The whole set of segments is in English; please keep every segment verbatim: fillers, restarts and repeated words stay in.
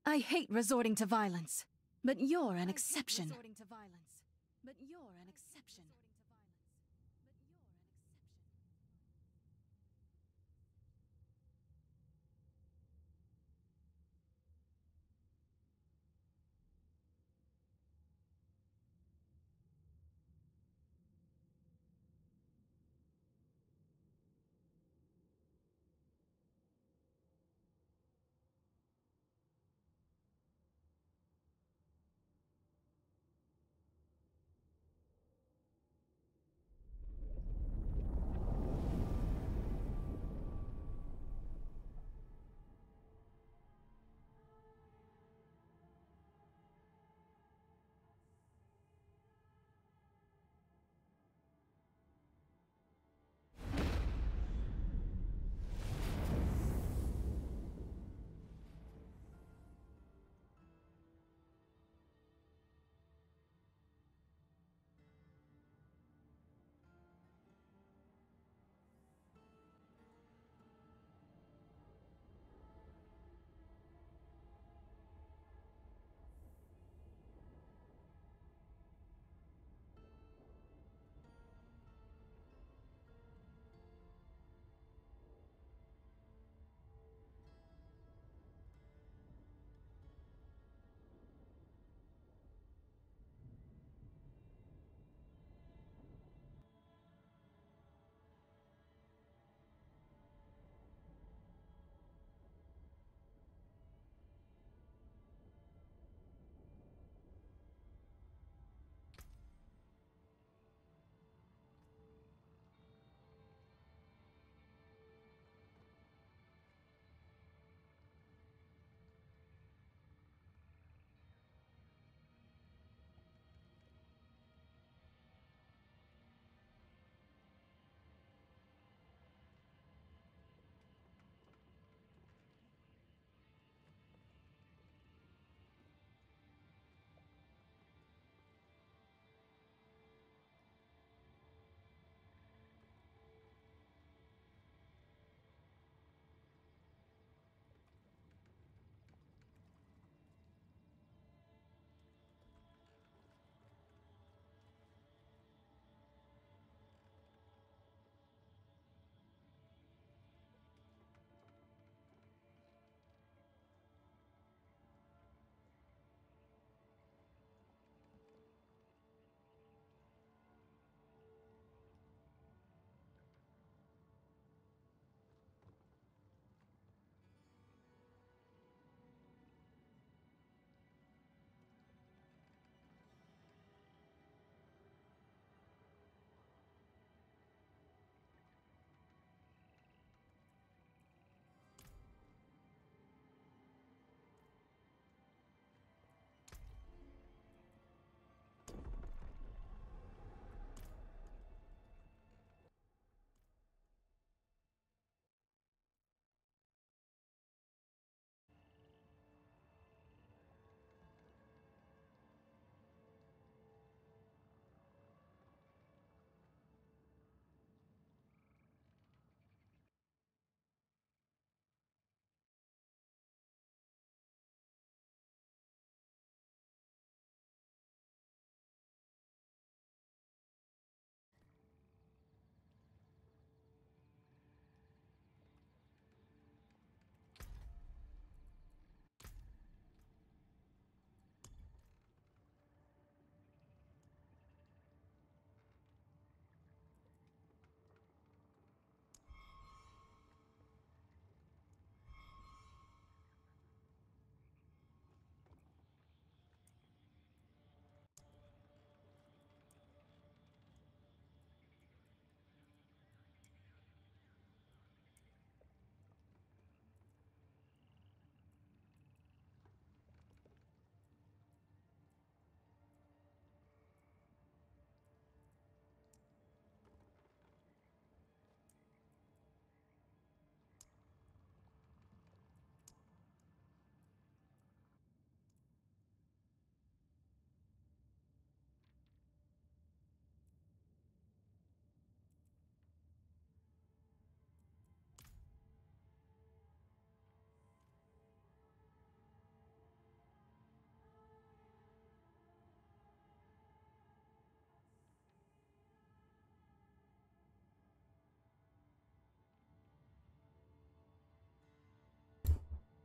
I hate resorting to violence, but you're an exception.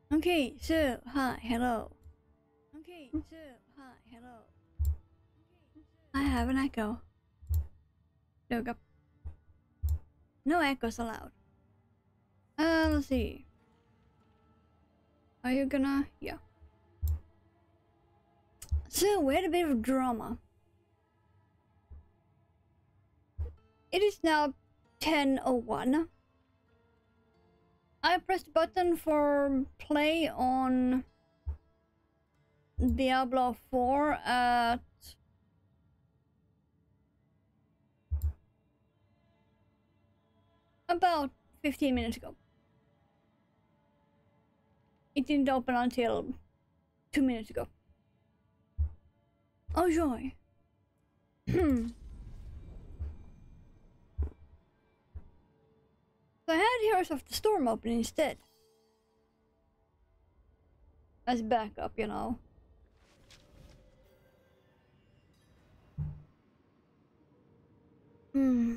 Okay, so hi, hello. Okay, so hi, hello. I have an echo. Look up. No echoes allowed. Uh, let's see. Are you gonna? Yeah. So we had a bit of drama. It is now ten oh one. I pressed button for play on Diablo four at about fifteen minutes ago. It didn't open until two minutes ago. Oh joy. So I had Heroes of the Storm open instead. As backup, you know. Hmm.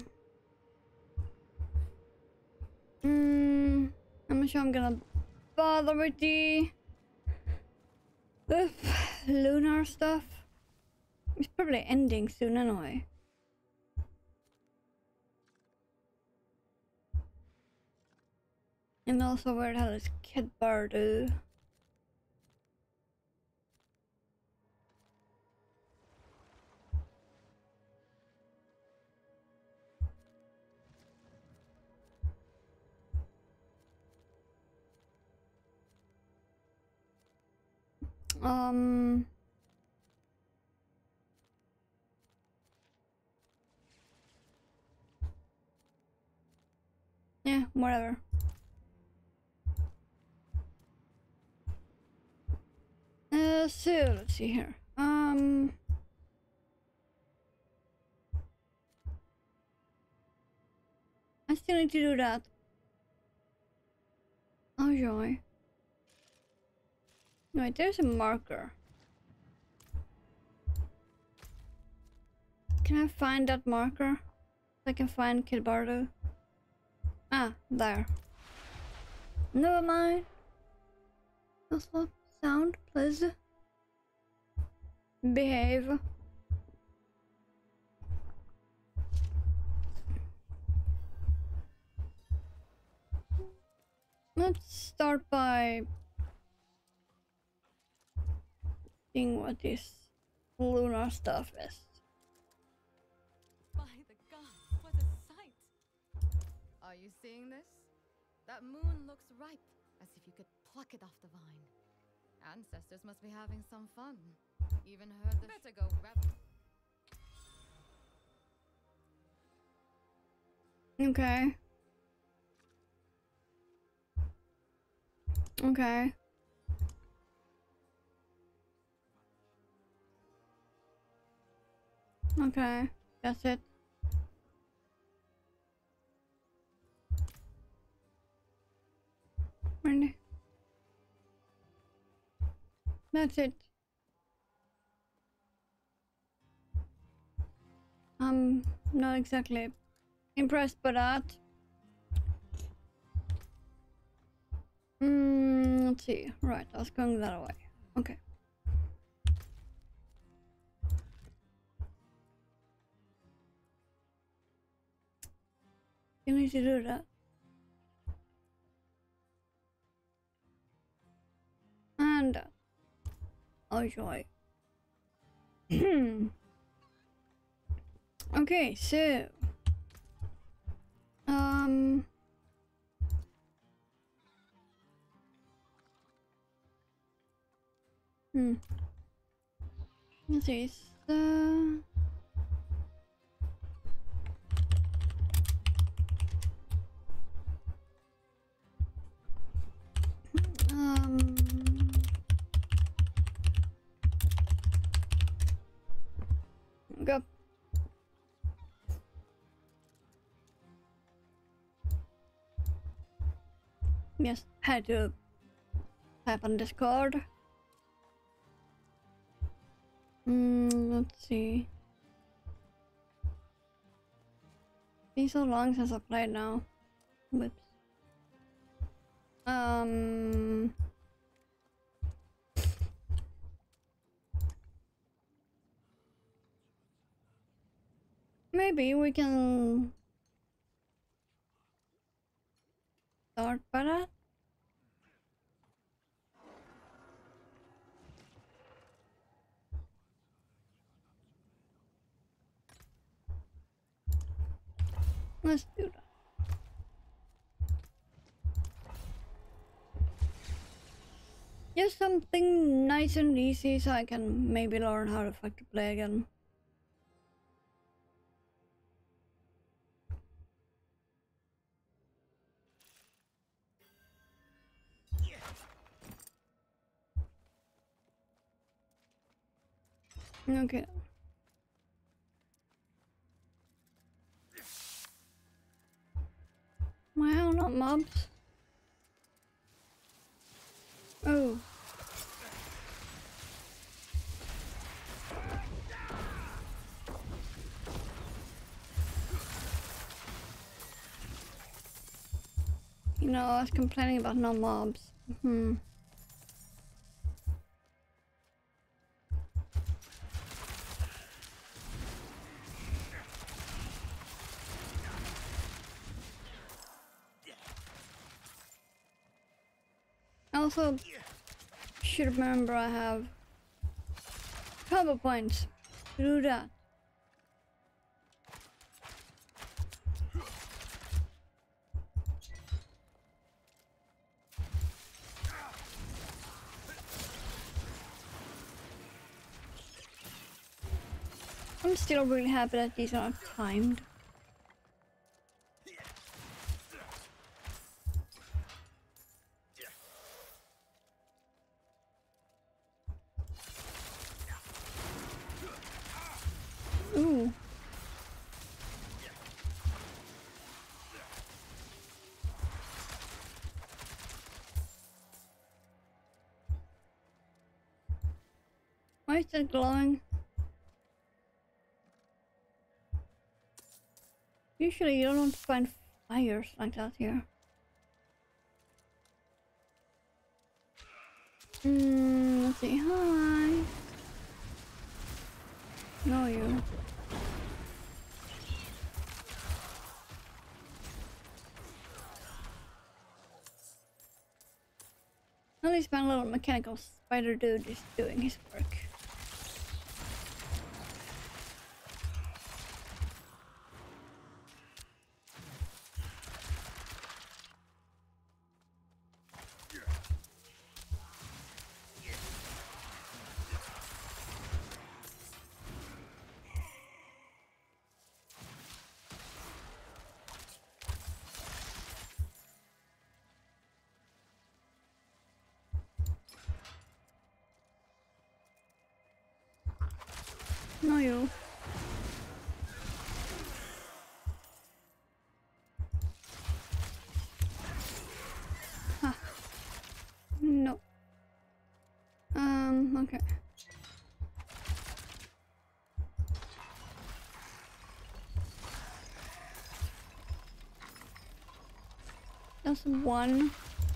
Hmm. I'm not sure I'm gonna bother with the the lunar stuff. It's probably ending soon anyway. And also, where the hell is Kid Bardu? Um. Yeah, whatever. Uh, so let's see here. Um. I still need to do that. Oh joy. Wait, there's a marker. Can I find that marker? So I can find Kid Bardo. Ah, there. Never mind. That's not sound, please. Behave. Let's start by seeing what this lunar stuff is. By the gods, what a sight! Are you seeing this? That moon looks ripe, as if you could pluck it off the vine. Ancestors must be having some fun. Even heard the better go revel. Okay. Okay. Okay. That's it. Really? That's it. I'm not exactly impressed by that. Mm, let's see. Right, I was going that way. Okay. You need to do that. And that. Oh joy. Okay, so um hmm. Let's see. So um go. Yes, had to type on Discord. Hmm, let's see. Been so long since I played now. Whoops. Um Maybe we can start by that. Let's do that. Just something nice and easy so I can maybe learn how the fuck to play again. Okay. Wow, not mobs. Oh. You know, I was complaining about no mobs. Hmm. I also should remember I have combo points to do that. I'm still really happy that these are timed. Ooh. Why is that glowing? Usually you don't find fires like that here. Hmm, let's see. Hi. No, you. At least my little mechanical spider dude is doing his work. No, you. Huh. No. Um, okay. That's one.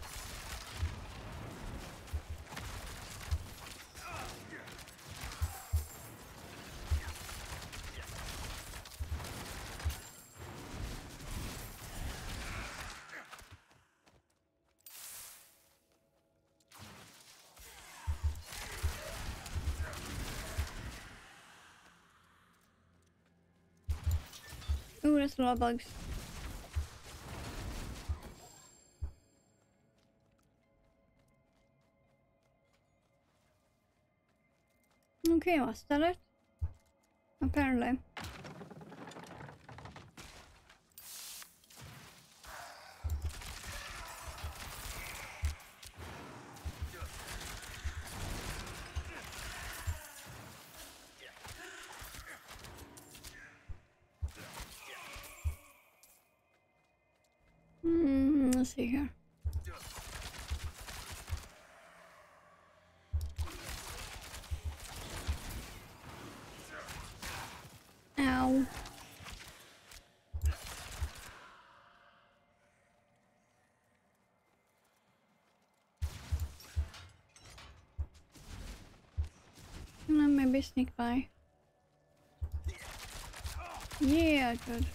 Ooh, that's a lot of bugs. Okay, was that it? Apparently. Hmm, let's see here. Ow. And then maybe sneak by. Yeah, I could.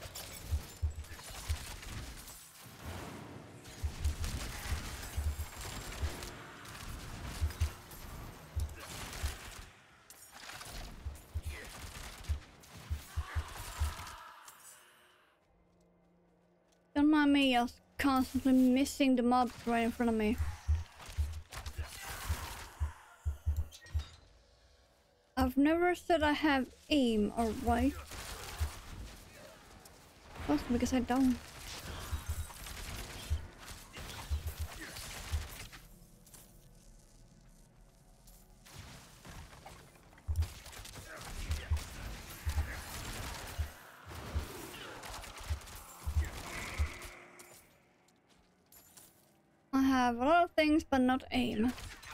Don't mind me, I was constantly missing the mobs right in front of me. I've never said I have aim or right. That's because I don't. I have a lot of things, but not aim.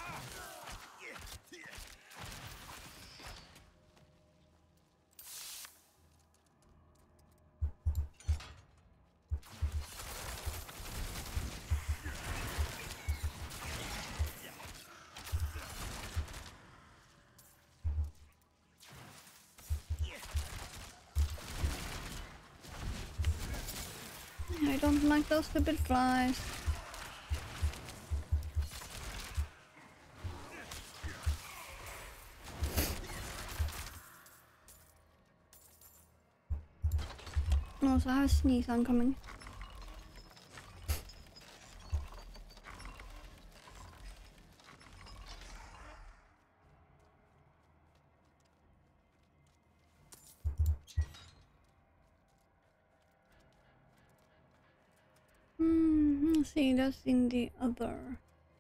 I don't like those stupid flies. No, so I have a sneeze oncoming. Hmm, let's see, that's in the other.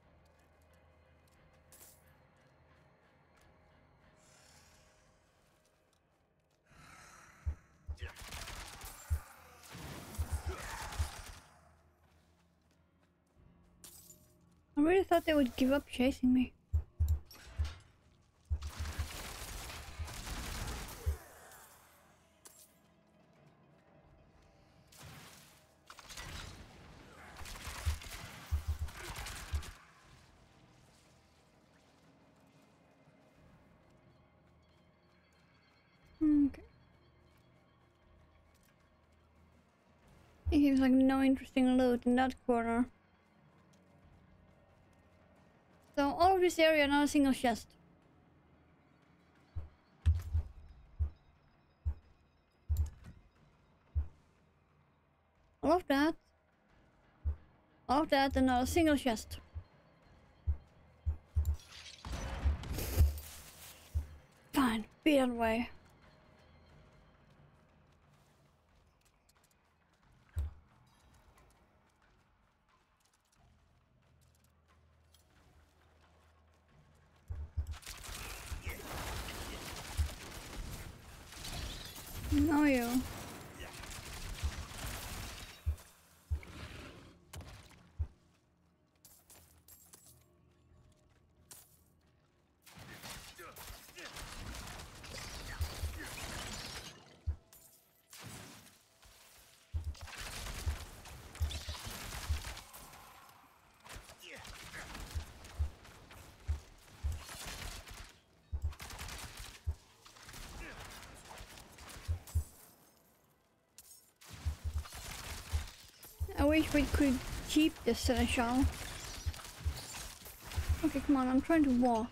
I really thought they would give up chasing me. Okay. It seems like no interesting loot in that corner. So all of this area, not a single chest. All of that. All of that and not a single chest. Fine, be that way. No, you. I wish we could keep this seneschal. Okay, come on, I'm trying to walk.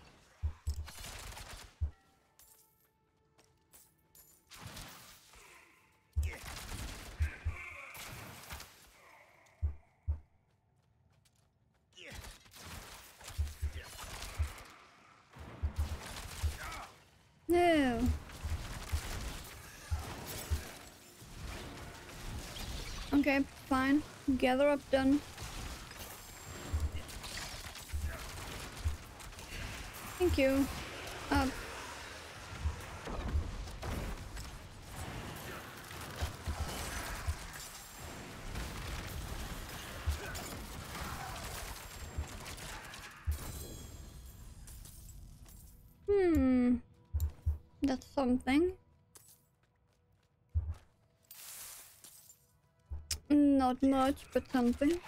No. Okay, fine. Gather up then. Thank you. Uh, hmm. That's something. Not much, but something.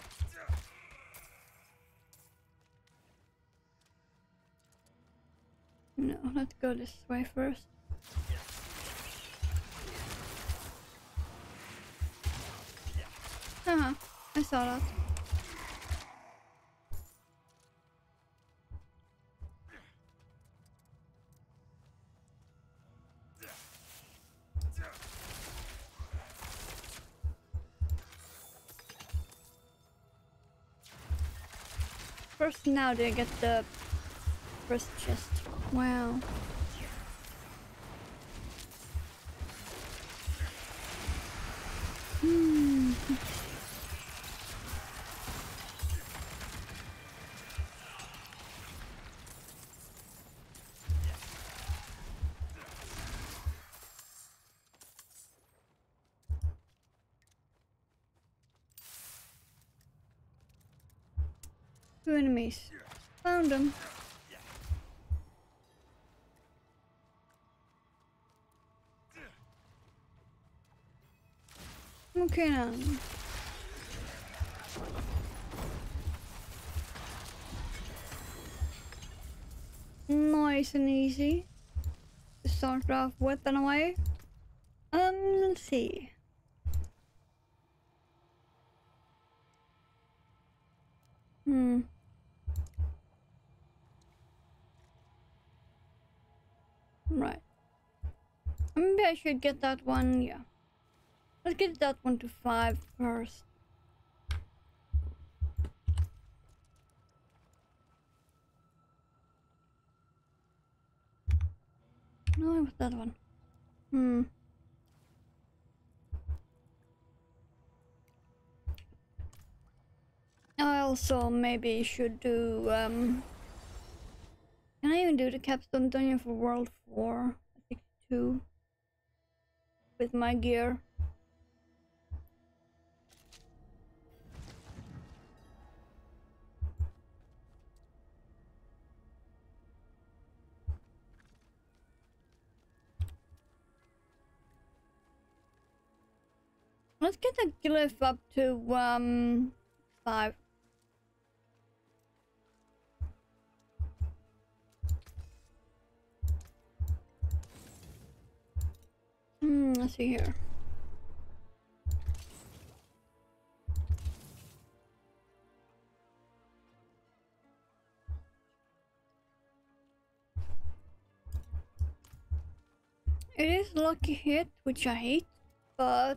No, let's go this way first. Uh-huh. I saw that. First now they get the first chest. Wow. Hmm. Two enemies. Found them. Okay now. Nice and easy to start off with in a way. Um, let's see. Hmm. Right. Maybe I should get that one, yeah. Let's get that one to five first. No, it was that one. Hmm. I also maybe should do, um... Can I even do the capstone dungeon for World four? I think two. With my gear. Let's get the glyph up to, um, five. Hmm, let's see here. It is lucky hit, which I hate, but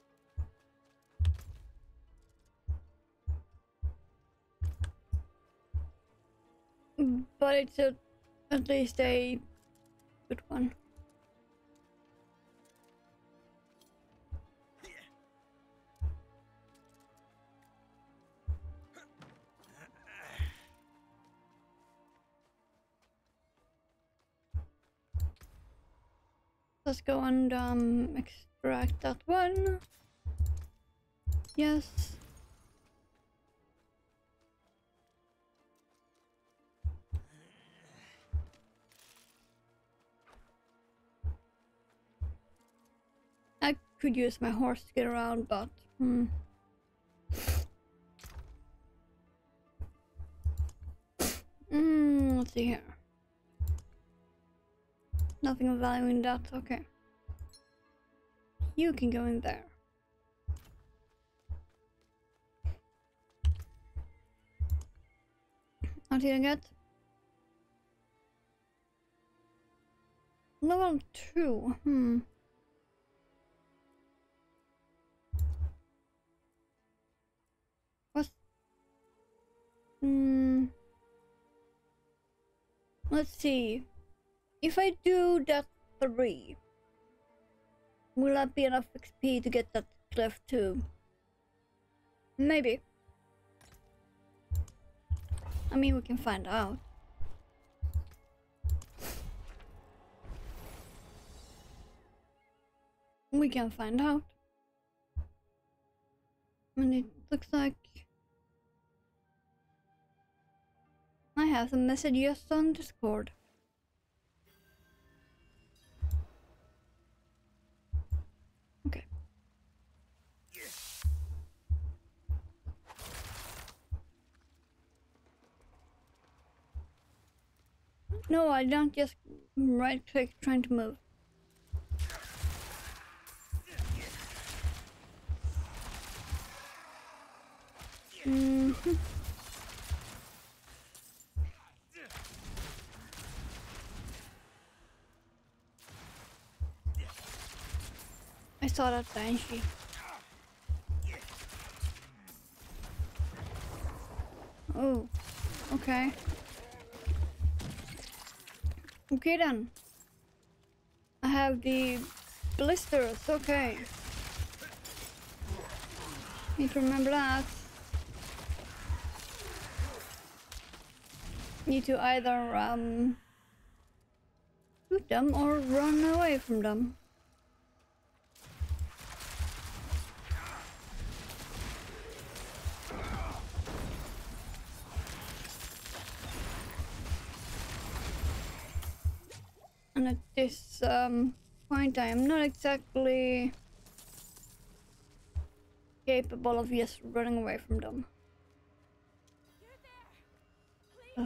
but it's a, at least a good one. Let's go and um, extract that one. Yes. I could use my horse to get around, but hmm. Mm, let's see here. Nothing of value in that, okay. You can go in there. What did I get? Level two, hmm. What's... Hmm... Let's see. If I do that three, will that be enough X P to get that glyph too? Maybe. I mean, we can find out. We can find out. And it looks like I have some messages on Discord. Okay. No, I don't just right click trying to move. Mm -hmm. I saw that Banshee. Oh, okay. Okay then. I have the blisters, okay. Need to remember that. Need to either um shoot them or run away from them. And at this um, point I am not exactly capable of just running away from them. Ugh.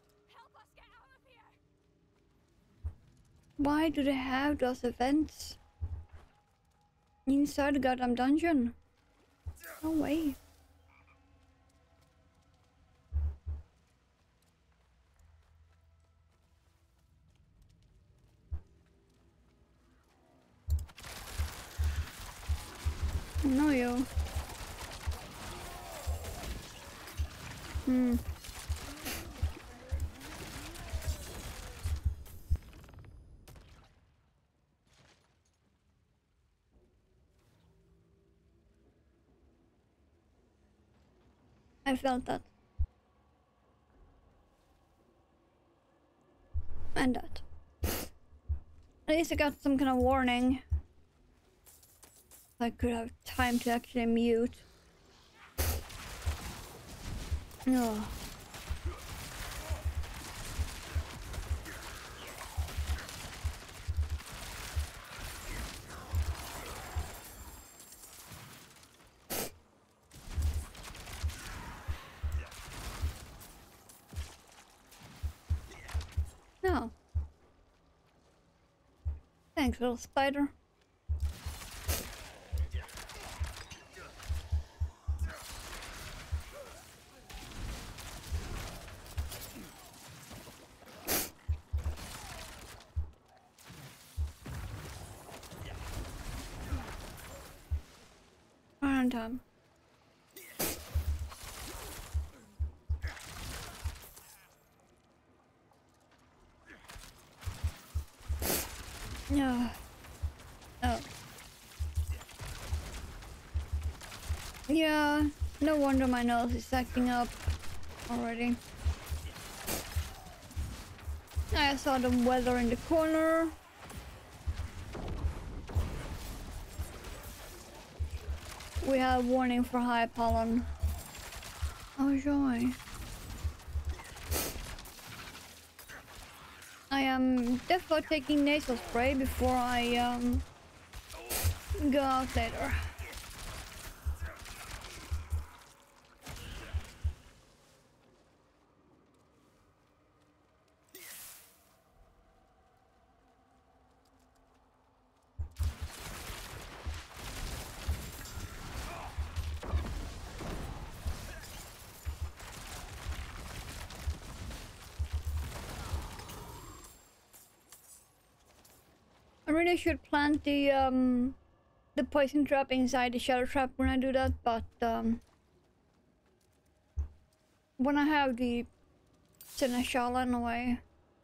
Why do they have those events inside the goddamn dungeon? No way. No, you. Hmm. I felt that. And that. At least I got some kind of warning. I could have time to actually mute. No. No. Thanks, little spider. Right on time. No. Oh. Yeah, no wonder my nose is acting up already. I saw the weather in the corner. We have warning for high pollen. Oh joy. I am definitely taking nasal spray before I um go out later. I really should plant the um the poison trap inside the shadow trap when I do that, but um when I have the Seneschal in a way,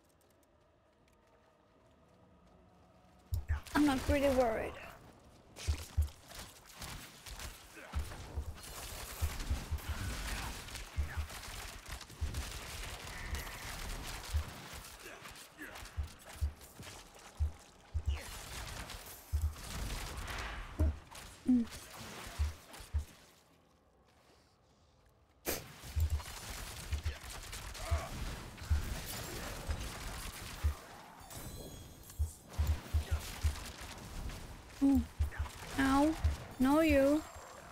I'm not really worried. Mm. Mm. Ow. No, you.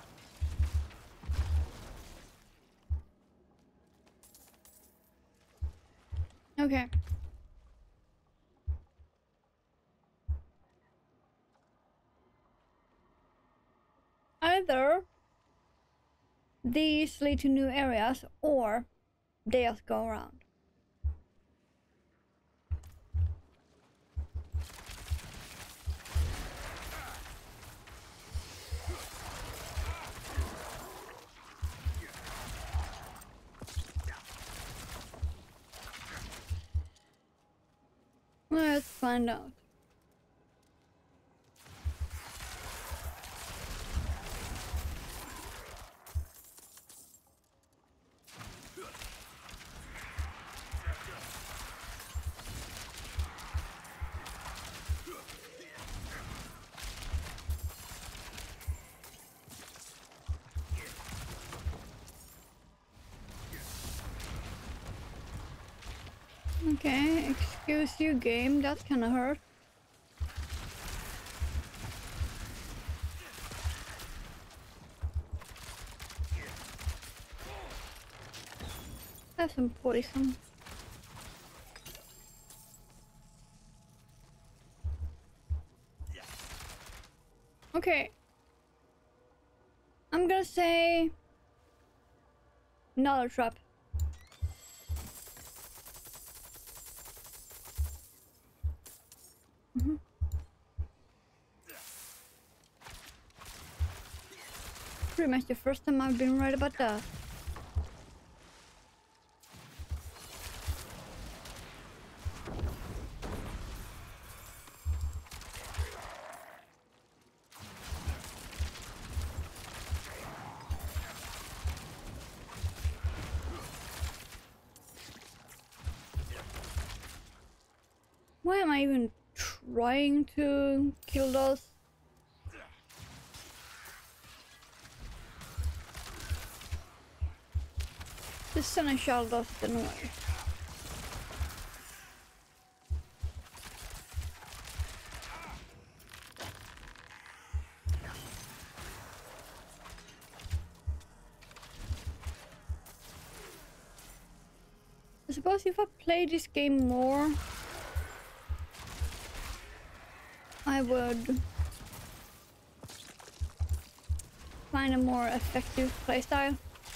Okay. Either these lead to new areas or they just go around. Let's find out. Okay, excuse you, game. That kinda hurt. Have some poison. Okay. I'm gonna say another trap. Mm-hmm. Pretty much the first time I've been right about that. Why am I even trying to kill those? The seneschal does annoy. I suppose if I play this game more, I would find a more effective playstyle.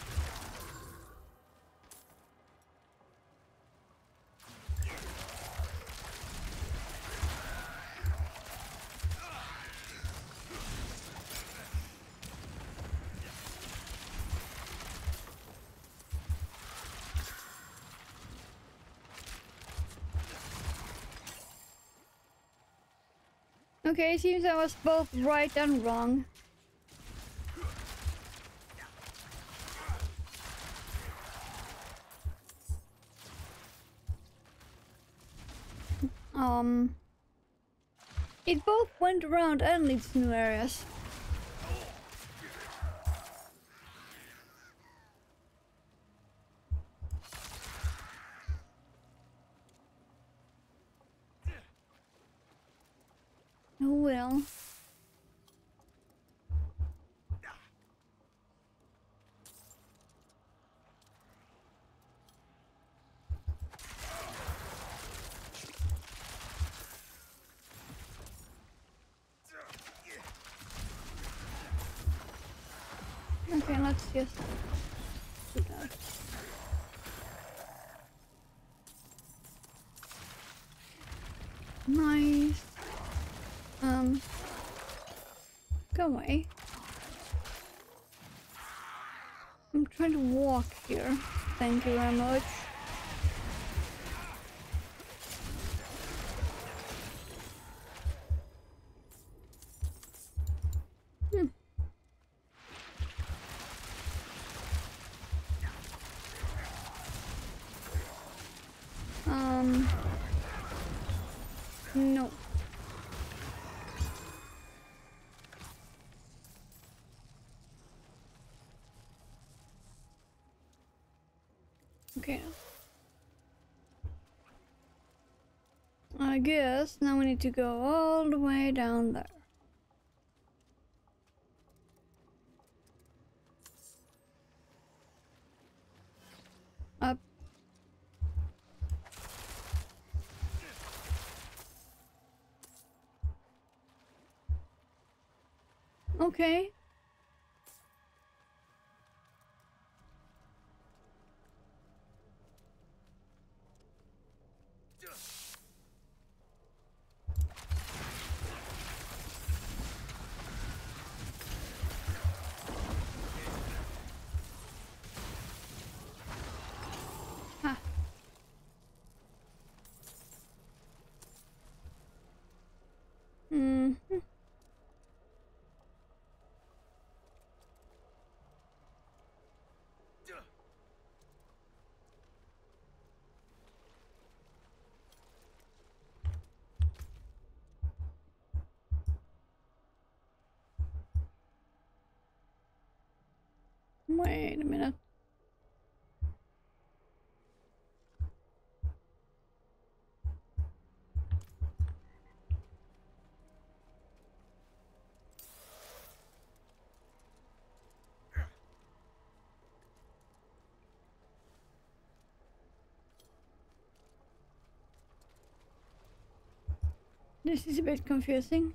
Okay, it seems I was both right and wrong. Um, it both went around and leads to new areas. Oh well. Okay, let's just do that. Nice. Um, go away. I'm trying to walk here. Thank you very much. Hmm. Um, no. Okay. I guess now we need to go all the way down there. Up. Okay. Wait a minute. This is a bit confusing.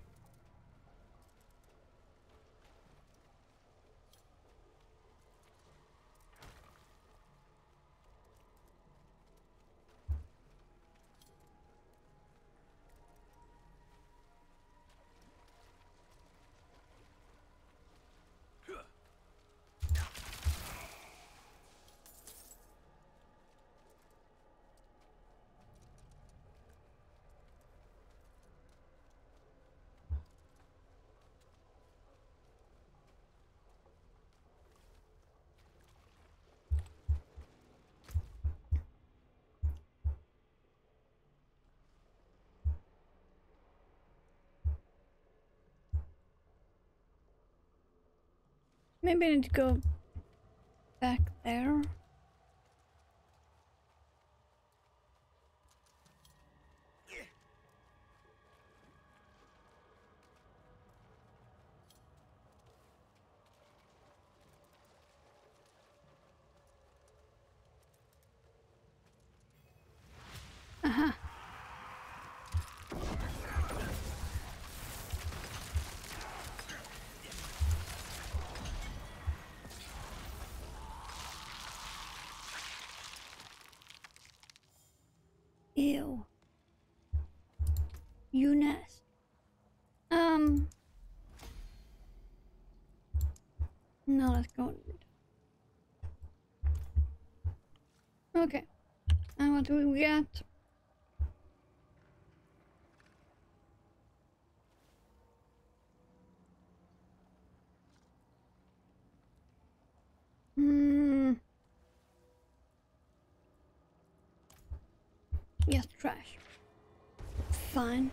Maybe I need to go back there. Aha. Ew. Eunice. Um. No, let's go. Okay. And what do we get? Hmm. Yes, trash. Fine.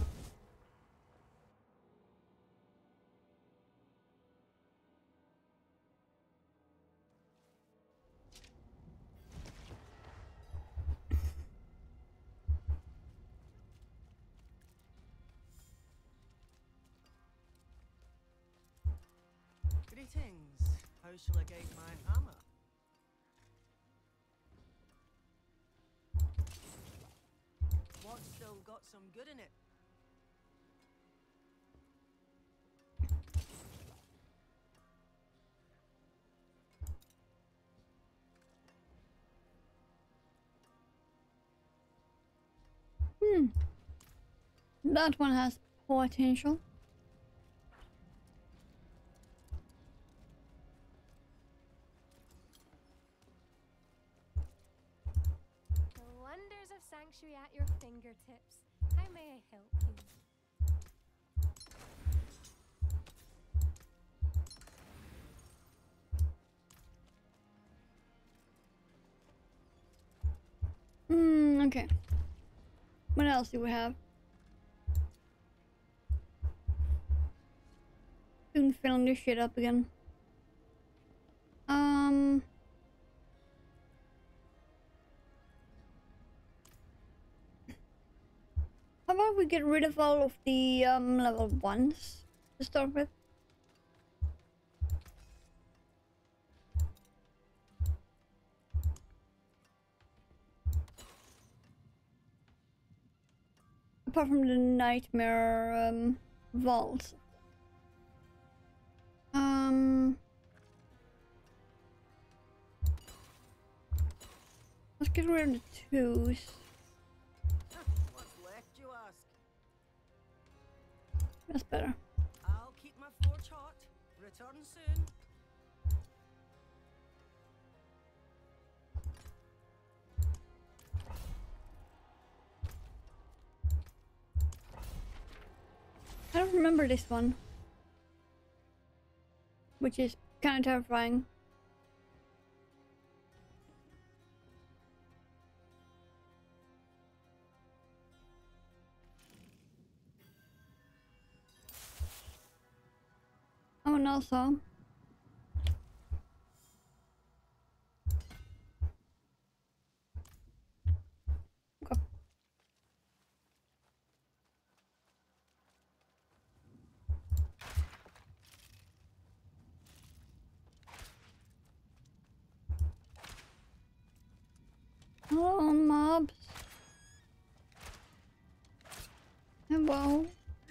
Greetings. How shall I guide my hammer? What's still got some good in it? Hmm. That one has potential. The wonders of Sanctuary at your fingertips. How may I help you? Hmm, okay. What else do we have? Soon filling this shit up again. Um... How about we get rid of all of the um, level ones to start with? Apart from the nightmare um, vaults. Um, let's get rid of the twos. What's left, you ask? That's better. I'll keep my forge hot. Return soon. I don't remember this one, which is kind of terrifying. Oh, and also mobs. Hello.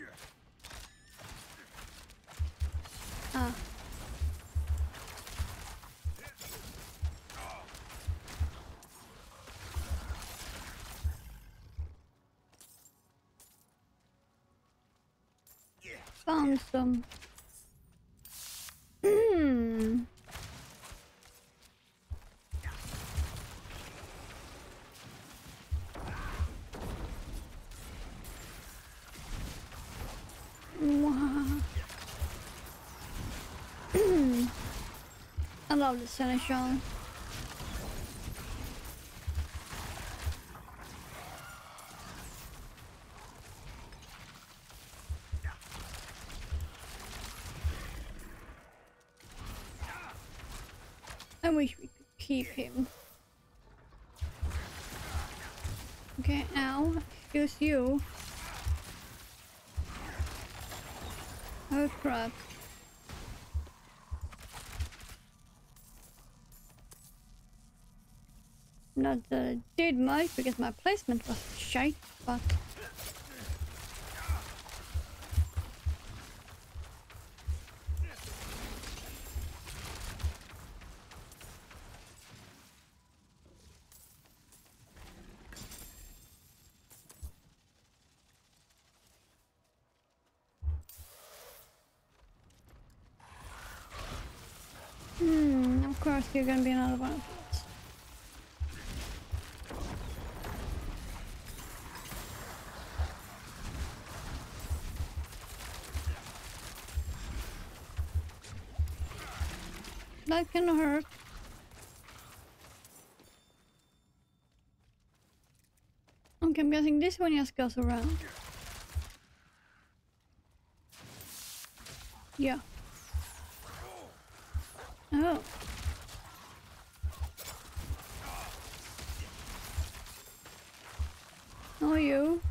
Ah. Found some. Hmm. Wow. I love the Seneschal. I wish we could keep him. Okay, now, excuse you. Oh crap. Not that it did much because my placement was shite, but... Hmm, of course you're gonna be another one of those. That can hurt. Okay, I'm guessing this one just goes around. Yeah. Oh. Oh, you.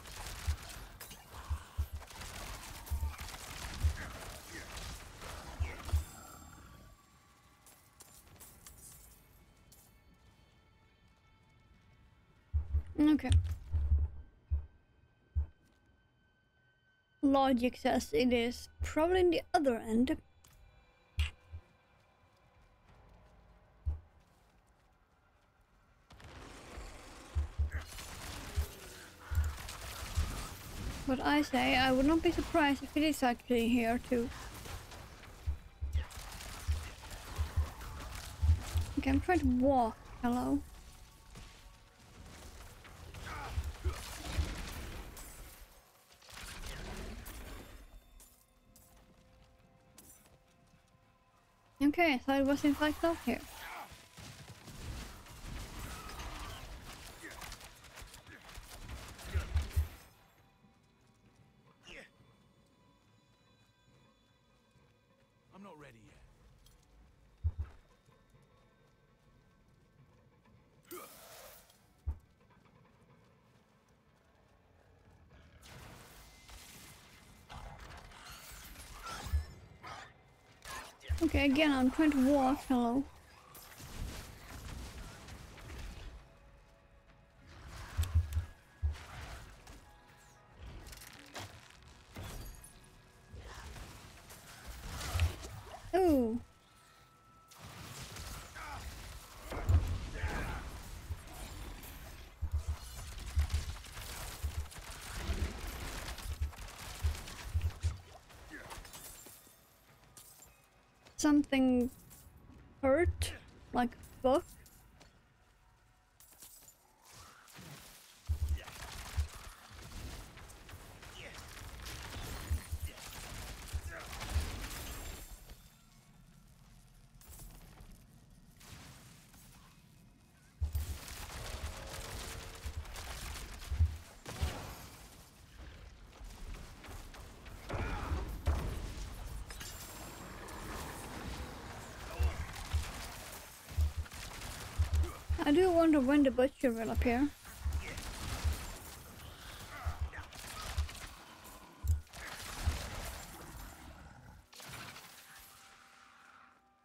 Okay. Logic says it is probably in the other end. But I say I would not be surprised if it is actually here too. Okay, I'm trying to walk. Hello. Okay, so it was in fact up here. I'm not ready yet. Okay, again, I'm trying to walk. Hello. Ooh. Something hurt, like a book. I do wonder when the butcher will appear.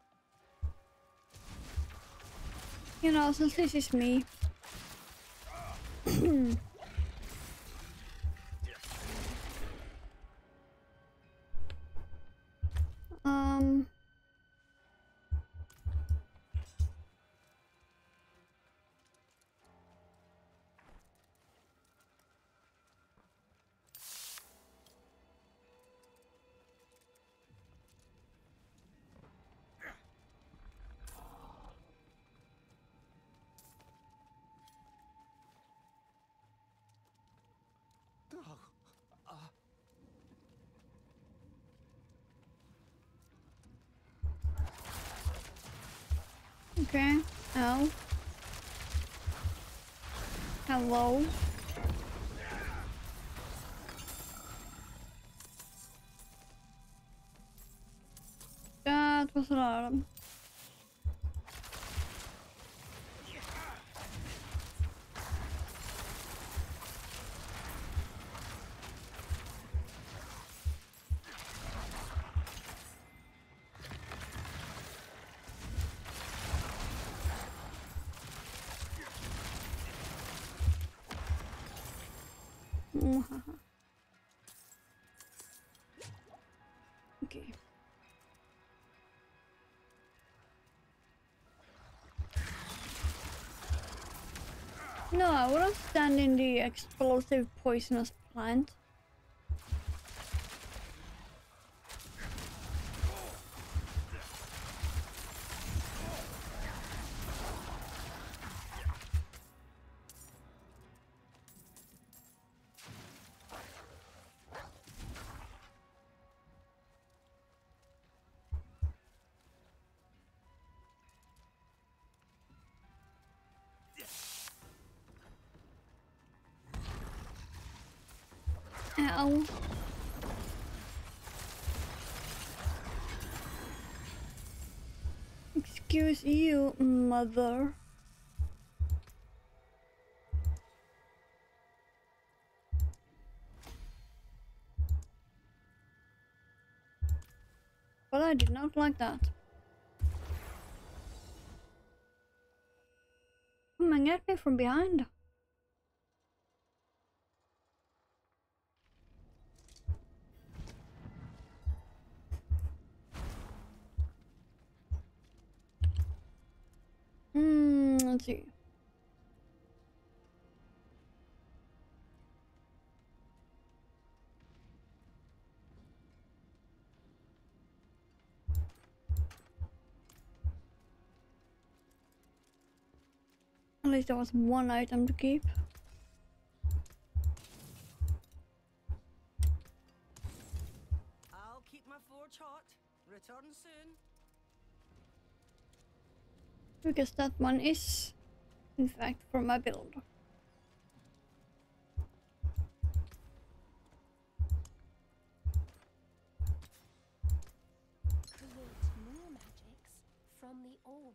You know, since this is me, Okay. Ow. Hello. That was a lot of them. Okay. No, I wouldn't stand in the explosive poisonous plant. Ow. Excuse you, mother. But I did not like that. Coming at me from behind. Hmm, let's see. At least there was one item to keep. I'll keep my forge hot. Return soon. Because that one is, in fact, for my build. Create new magics from the old.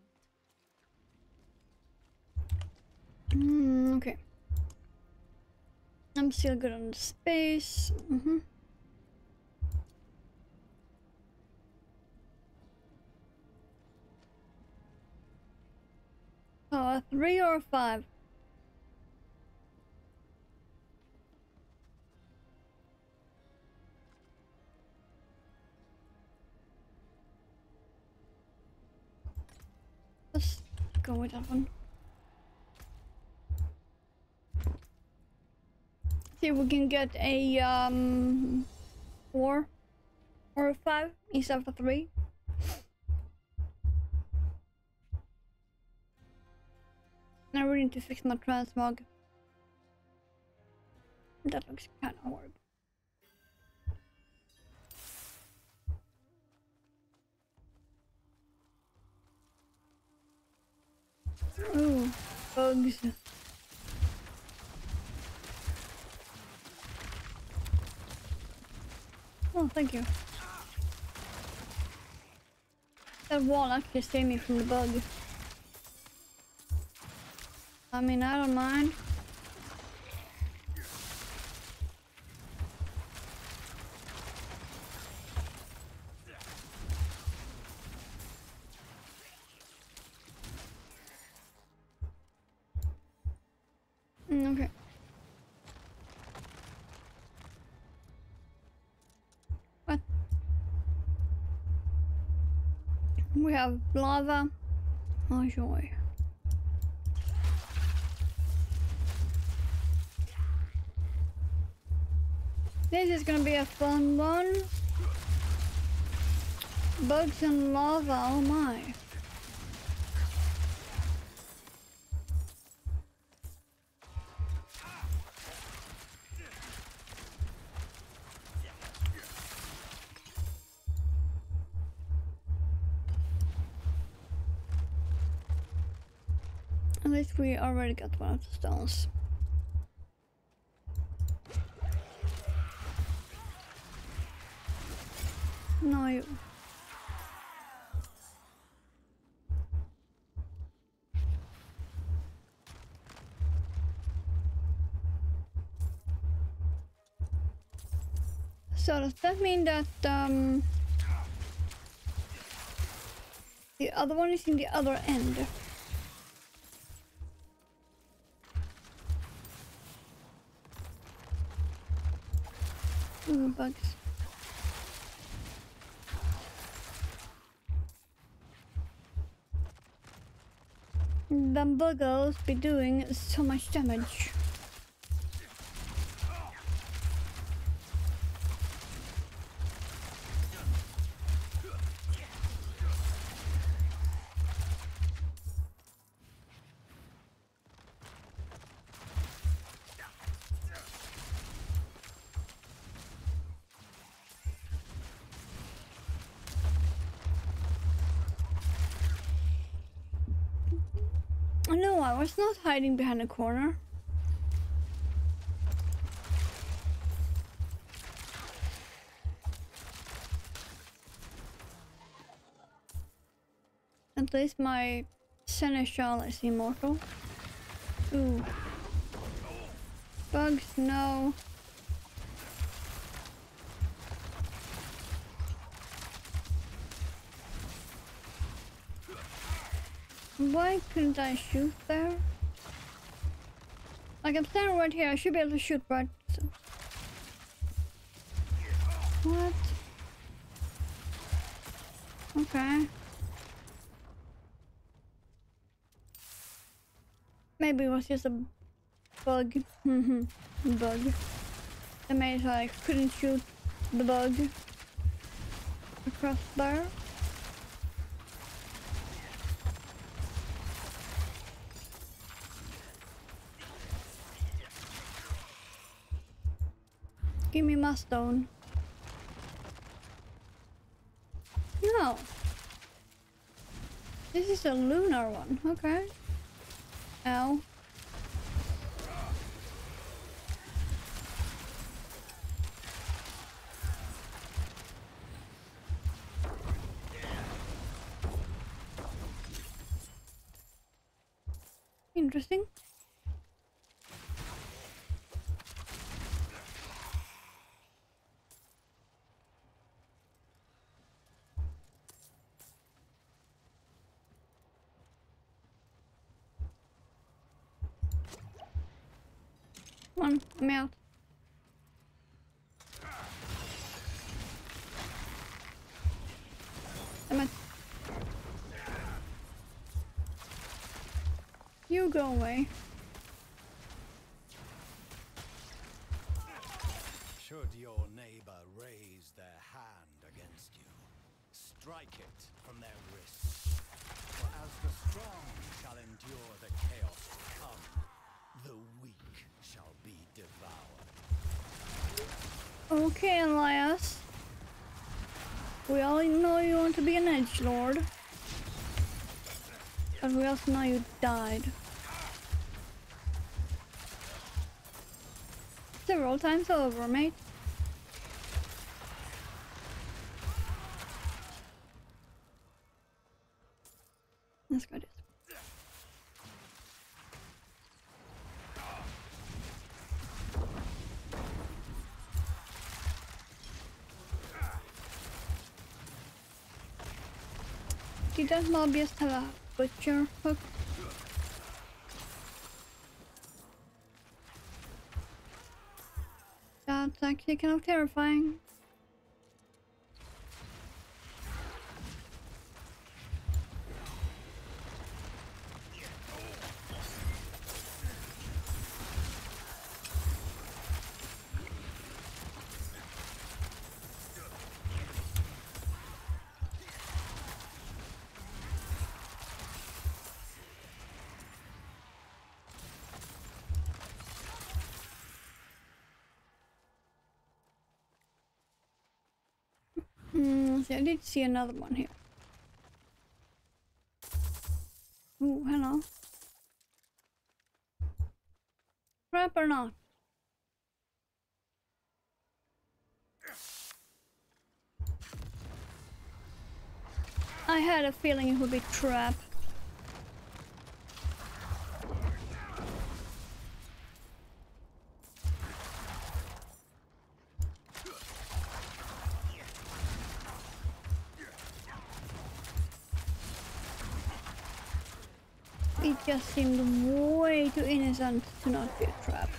Mm, okay. I'm still good on the space. Mm-hmm. Oh, a three or a five? Let's go with that one. See if we can get a um four or a five instead of a three. I really need to fix my transmog. That looks kind of horrible. Ooh, bugs. Oh, thank you. That wall actually saved me from the bug. I mean, I don't mind. Mm, okay. What? We have lava. Oh joy. This is gonna be a fun one. Bugs and lava, oh my. At least we already got one of the stones. No, you. So does that mean that um, the other one is in the other end? Ooh, bugs. The buggers be doing so much damage. No, I was not hiding behind a corner. At least my seneschal is immortal. Ooh. Bugs, no. Why couldn't I shoot there? Like, I'm standing right here, I should be able to shoot, but... What? Okay. Maybe it was just a bug. Mhm. Bug. That made it so I couldn't shoot the bug across there. Give me my stone. No. This is a lunar one, okay. Ow. Interesting. Come on, I'm out. Damn it. You go away. Should your neighbor raise their hand against you, strike it from their wrists. For as the strong shall endure the chaos to come, the weak shall be devoured. Okay, Elias. We all know you want to be an edgelord. But we also know you died. Several times over, mate. Let's go this. Did that mob just have a butcher hook? That's actually kind of terrifying. Mm, so I did see another one here. Ooh, hello. trap or not? I had a feeling it would be trap. It just seemed way too innocent to not be a trap.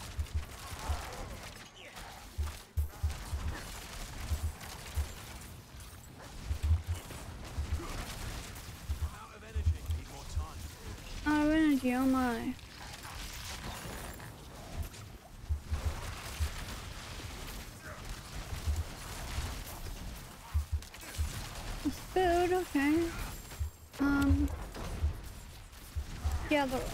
Out of energy. Need more time. Out of energy, oh my. It's food, okay. Um... The other one.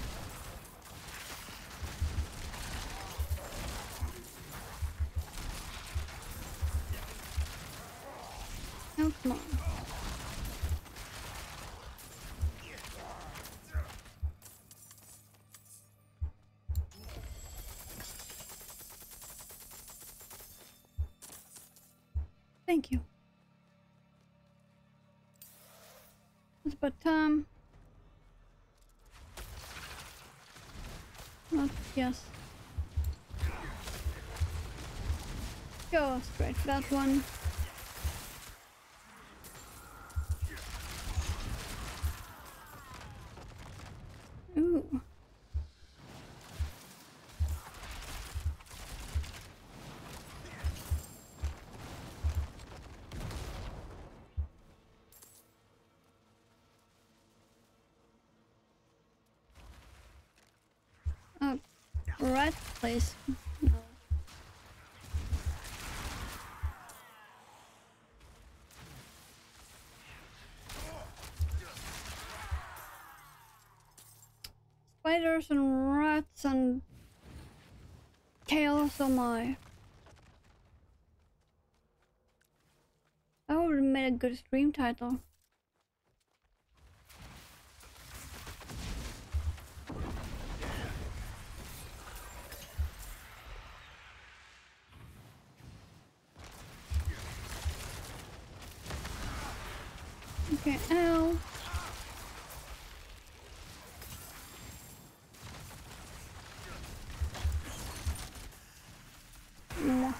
Oh, come on. Thank you. It's about time. Not yes. Go straight for that one. Ooh. Oh, right place. No. Spiders and rats and chaos, oh my. That would have made a good stream title. Okay, ow. Mwah.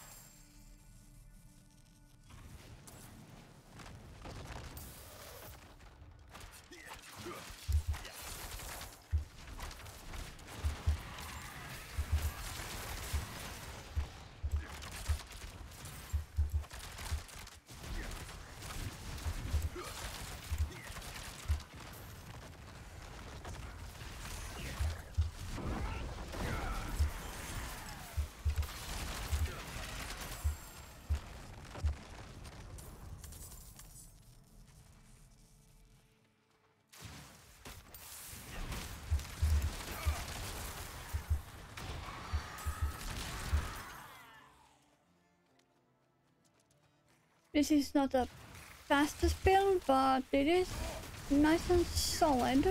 This is not the fastest build, but it is nice and solid.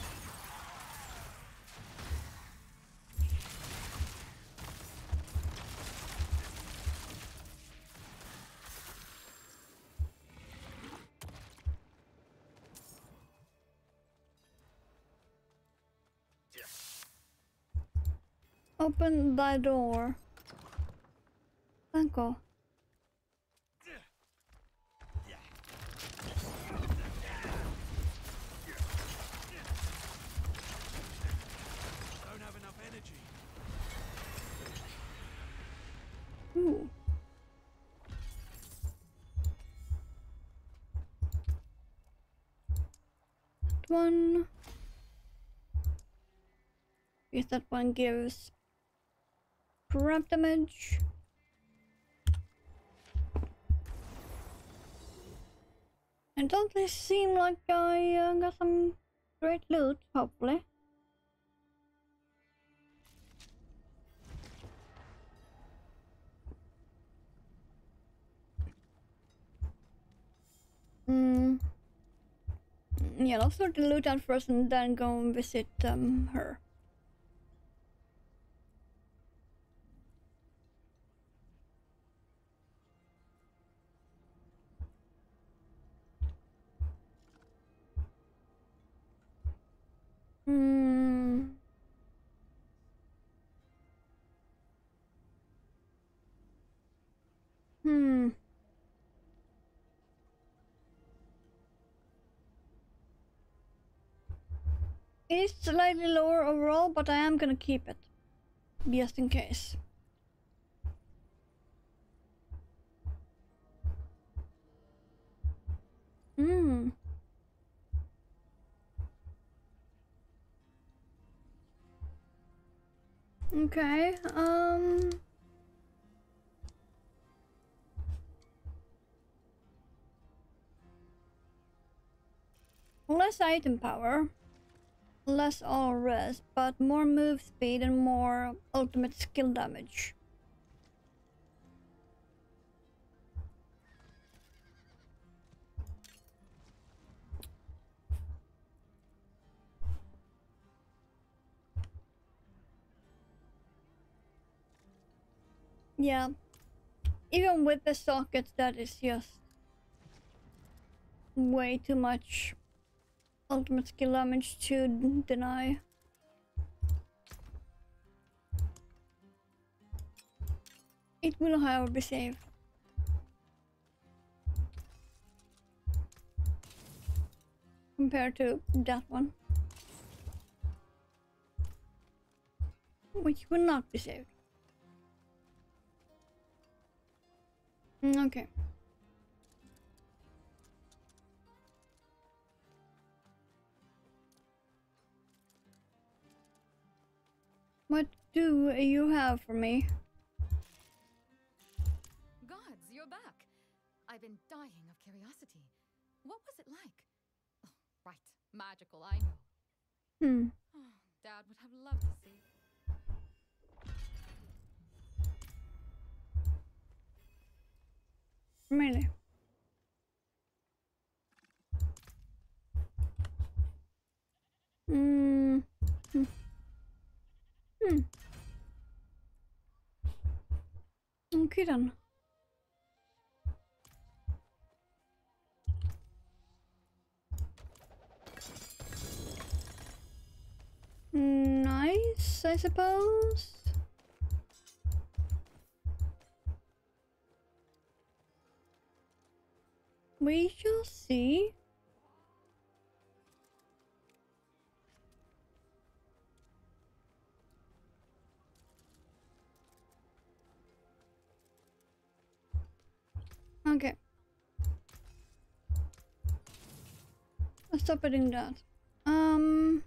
Open the door. Thank you. Ooh. One. Guess that one gives trap damage. And don't they seem like I uh, got some great loot, hopefully. Hmm. Yeah, let's sort the loot out first and then go and visit um, her. Hmm. It's slightly lower overall, but I am gonna keep it. Just in case. Hmm. Okay, um... less item power, less all res, but more move speed and more ultimate skill damage. Yeah, even with the sockets, that is just way too much ultimate skill damage to deny. It will, however, be safe. Compared to that one, which will not be saved. Mm, okay. What do you have for me? Gods, you're back. I've been dying of curiosity. What was it like? Oh, right, magical, I know. Hmm. Oh, Dad would have loved to see. Really? Hmm. Hmm. Hmm. Okay then. Nice, I suppose. We shall see. Okay. I'll stop doing that. Um.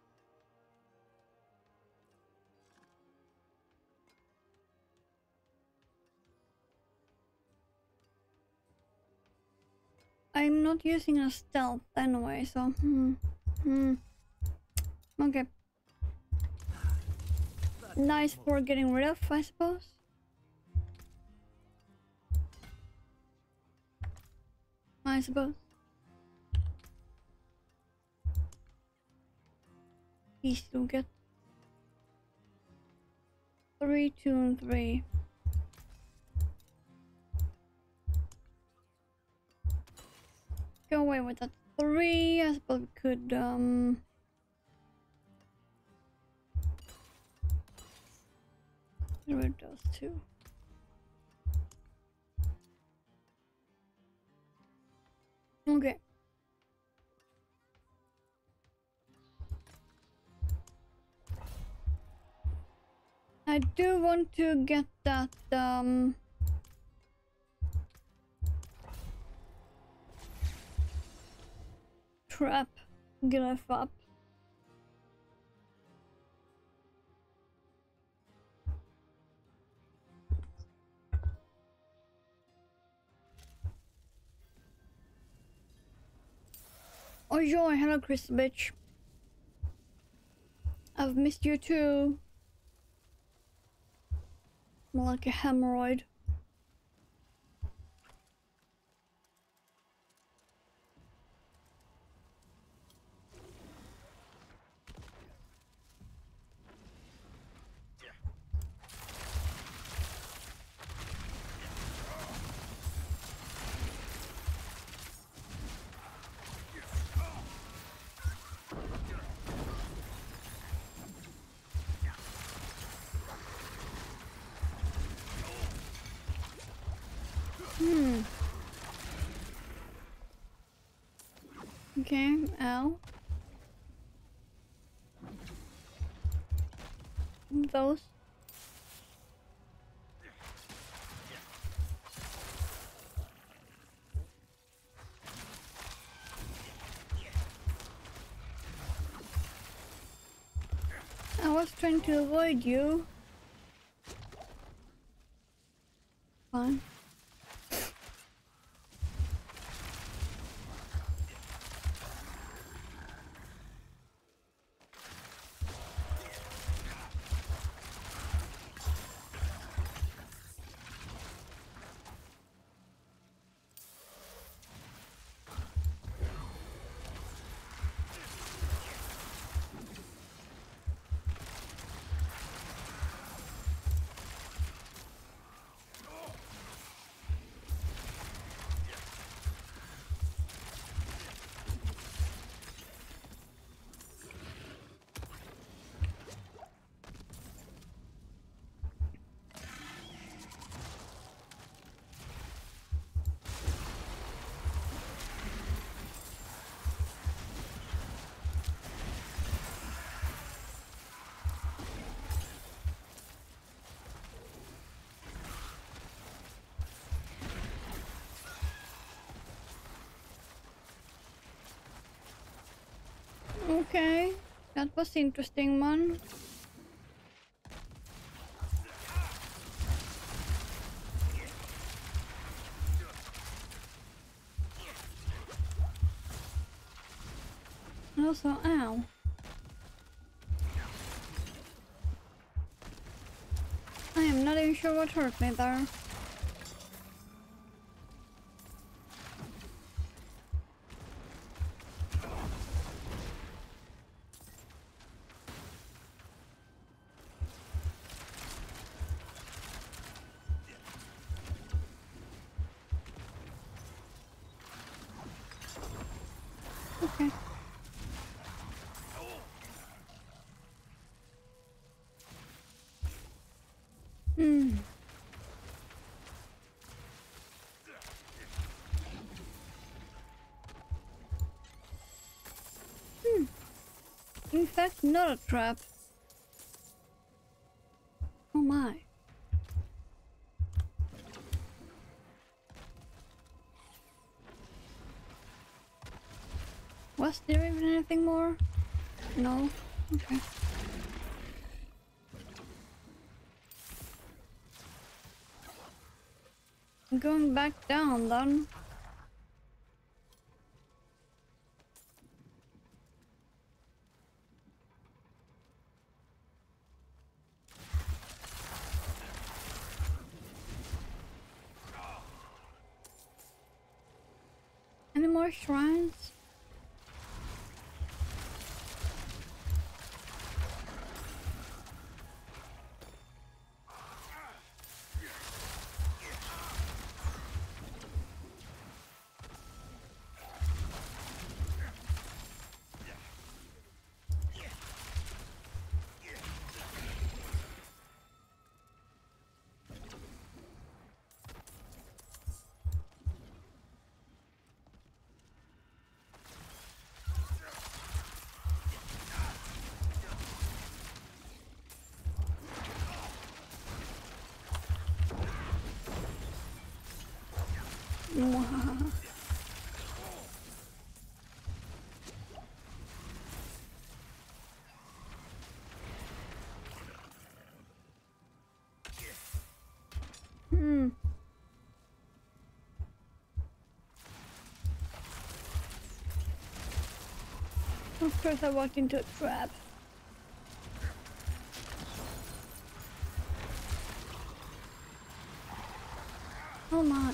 I'm not using a stealth anyway, so hmm. Hmm. Okay. Nice for getting rid of, I suppose. I suppose. He still get three, two, and three. Go away with that three. I suppose we could um get rid of those two. Okay. I do want to get that um trap glyph up. Oh joy, hello Crystal bitch. I've missed you too. I'm like a hemorrhoid. Okay, ow. Those. I was trying to avoid you. Fine. Okay, that was interesting one. And also, ow. I am not even sure what hurt me there. Okay. Hmm. Hmm. In fact, not a trap. Oh my. Was there even anything more? No? Okay. I'm going back down then. Any more shrines? Mwahaha. Hmm. Of course I walked into a trap. Oh my.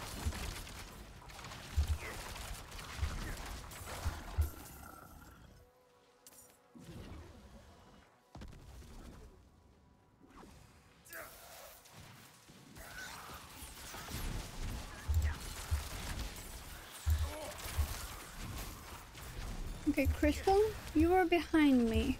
Okay, Crystal, you are behind me.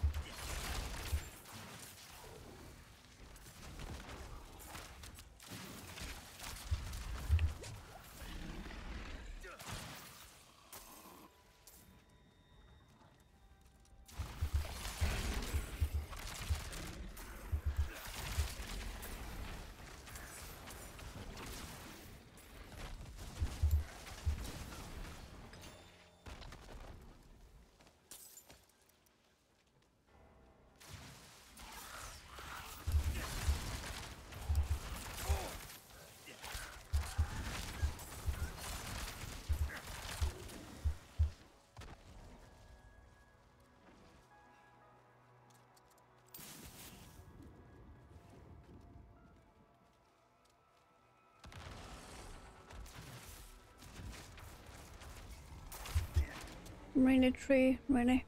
Really tree, really.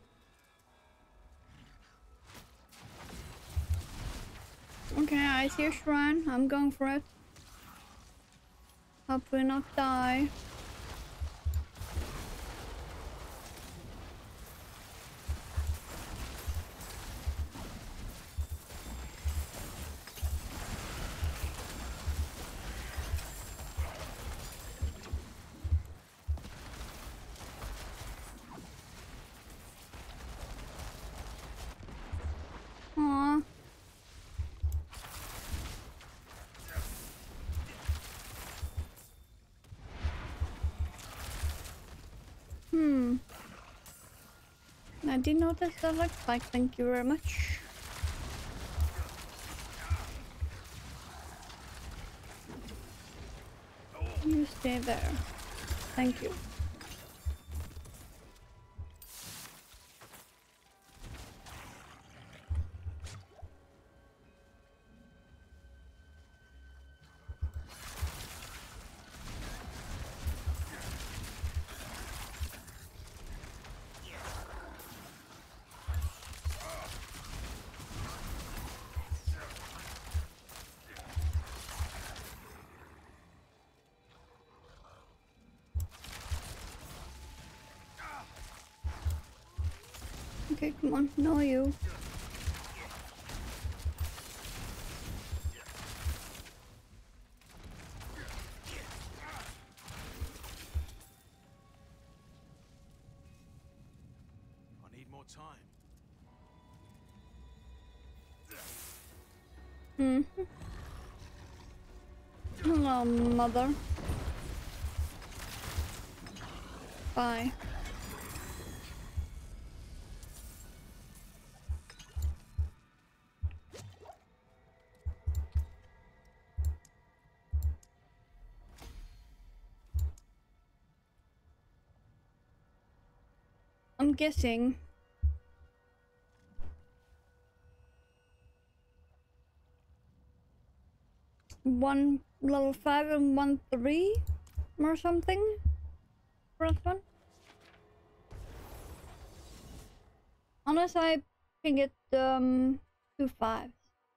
Okay, I see a shrine. I'm going for it. Hope we not die. Aww. Hmm. I did notice that looks like, thank you very much. You stay there. Thank you. Okay, come on, no you. I need more time. Hmm. Hello, mother. Bye. I'm guessing one level five and one three or something for that one. Unless I can get um two fives.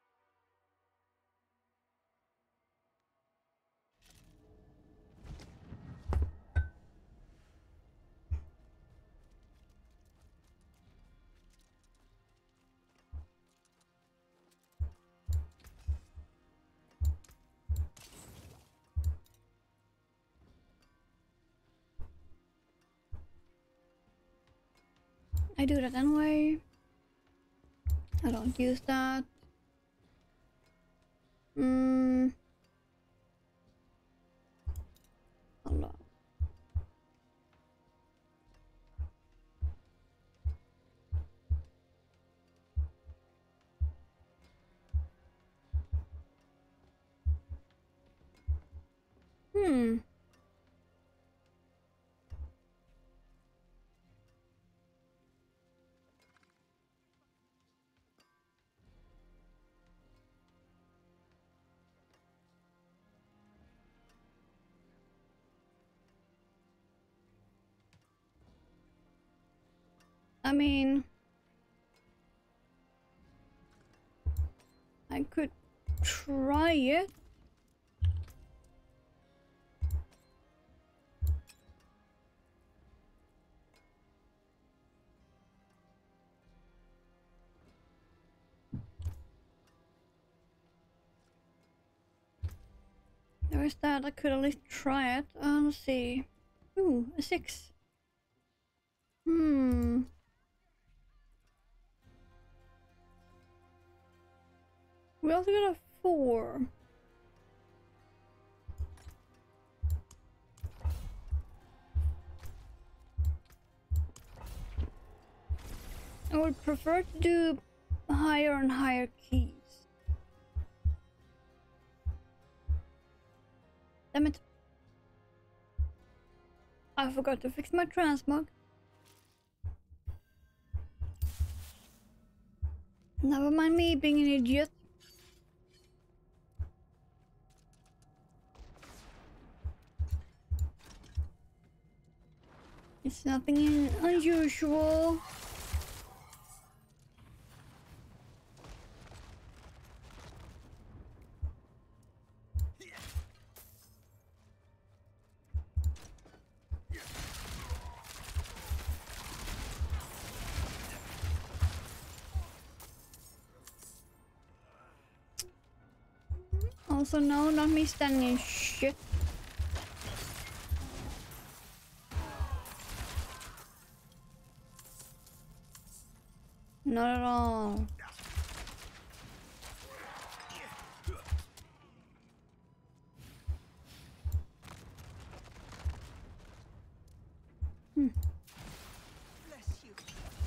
I do that anyway. I don't use that. Hmm. Hold on. Hmm. I mean, I could try it. There is that. I could at least try it. Uh, let's see. Ooh, a six. Hmm. We also got a four. I would prefer to do higher and higher keys. Damn it. I forgot to fix my transmog. Never mind me being an idiot. It's nothing unusual. Also, no, not me standing in shit. Not at all. Hmm. Bless you.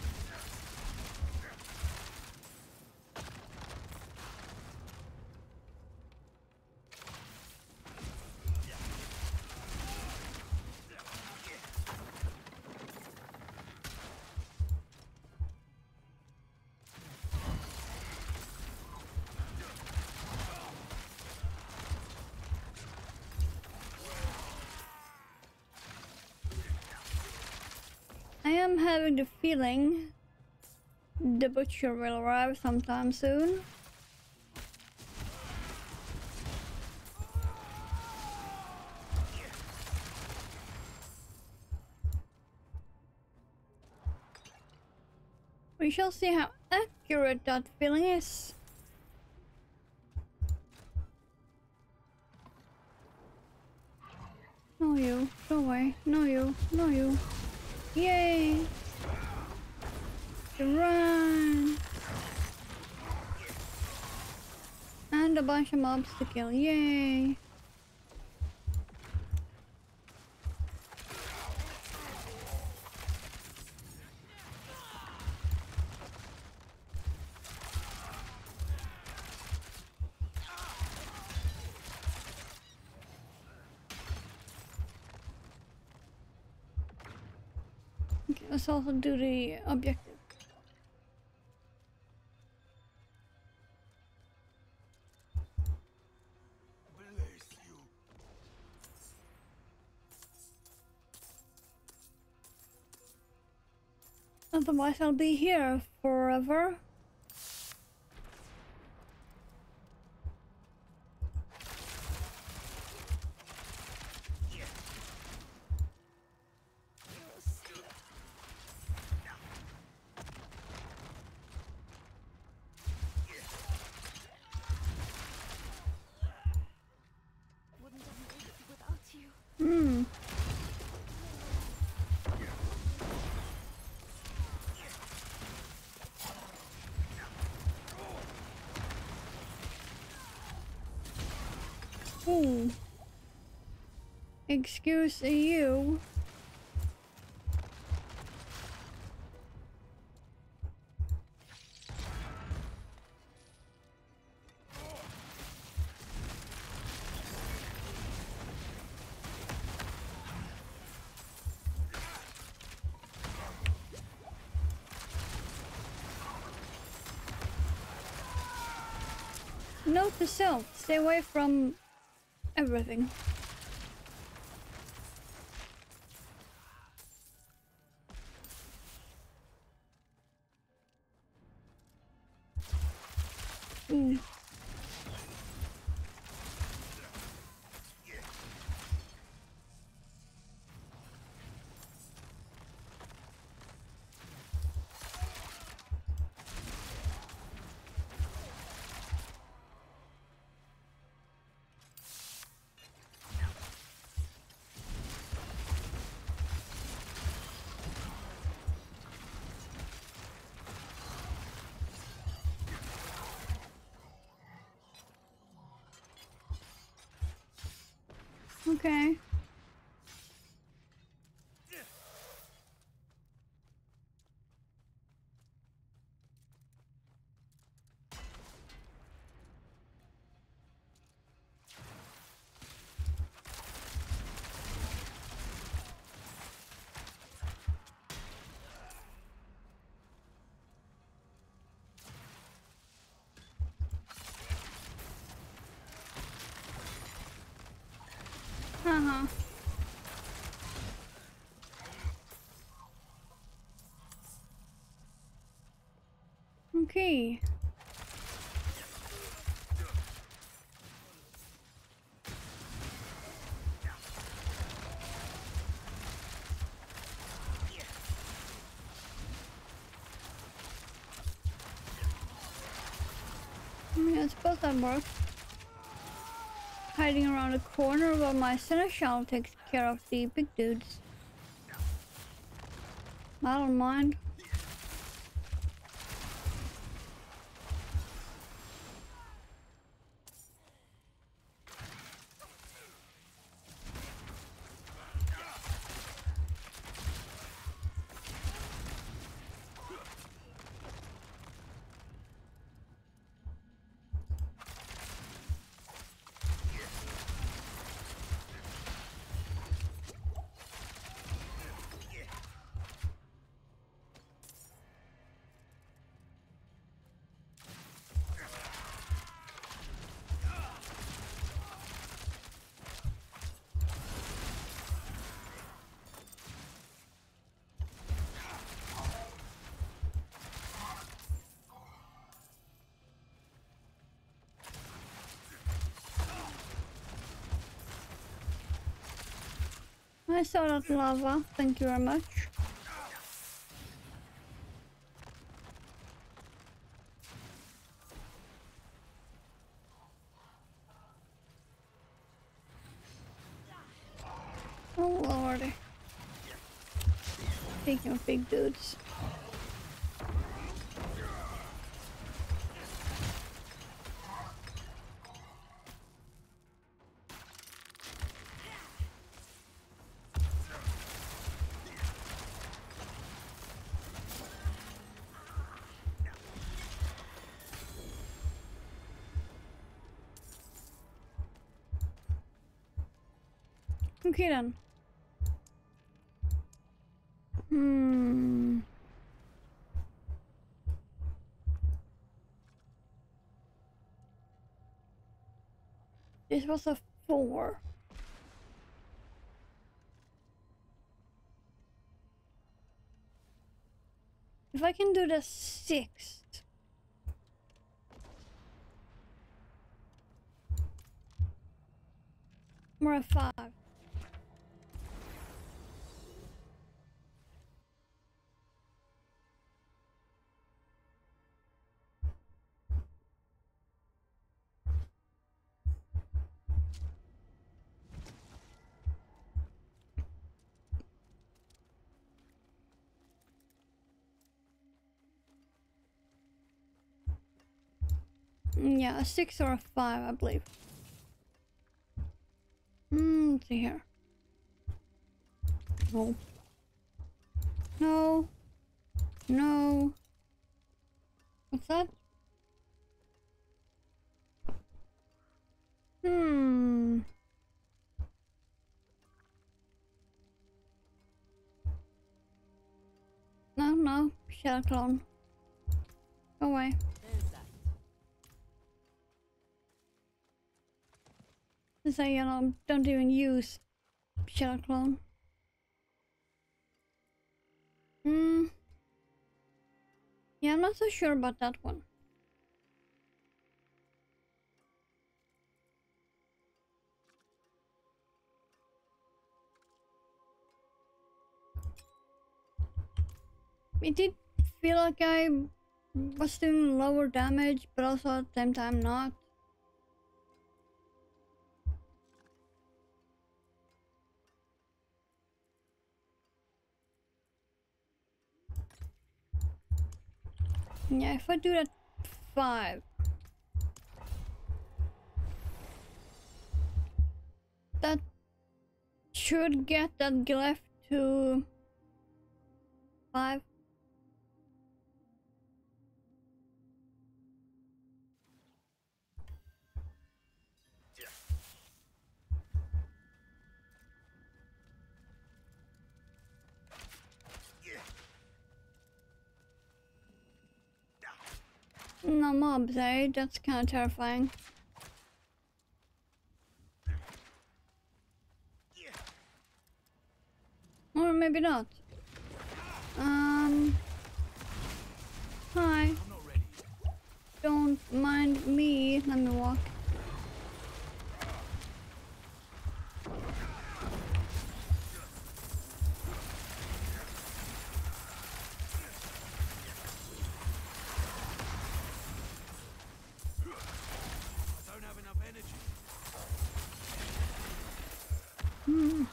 I am having the feeling the butcher will arrive sometime soon. We shall see how accurate that feeling is. No you, go away. No you, no you. Yay! Run! And a bunch of mobs to kill. Yay! Okay, let's also do the objective. Bless you. Otherwise I'll be here forever. Wouldn't have made it without you. Hmm. Ooh. Excuse you. Note to self, stay away from everything. Mm. Okay. Uh-huh. Okay. Yeah, I suppose that works. Hiding around a corner while my seneschal takes care of the big dudes. I don't mind. I saw that lava, thank you very much. Oh lordy. Speaking of big dudes. Okay then. Hmm. This was a four. If I can do the sixth. Or a five. Yeah, a six or a five, I believe. Hmm, let's see here. No. No. No. What's that? Hmm. No, no. Shadow clone. Go away. To say, you know, don't even use Shadow Clone. Hmm. Yeah, I'm not so sure about that one. It did feel like I was doing lower damage, but also at the same time not. Yeah, if I do that five, that should get that glyph to five. No mobs, eh? That's kind of terrifying. Or maybe not. Um. Hi. I'm not ready Please let me walk. I don't have enough energy. Hmm.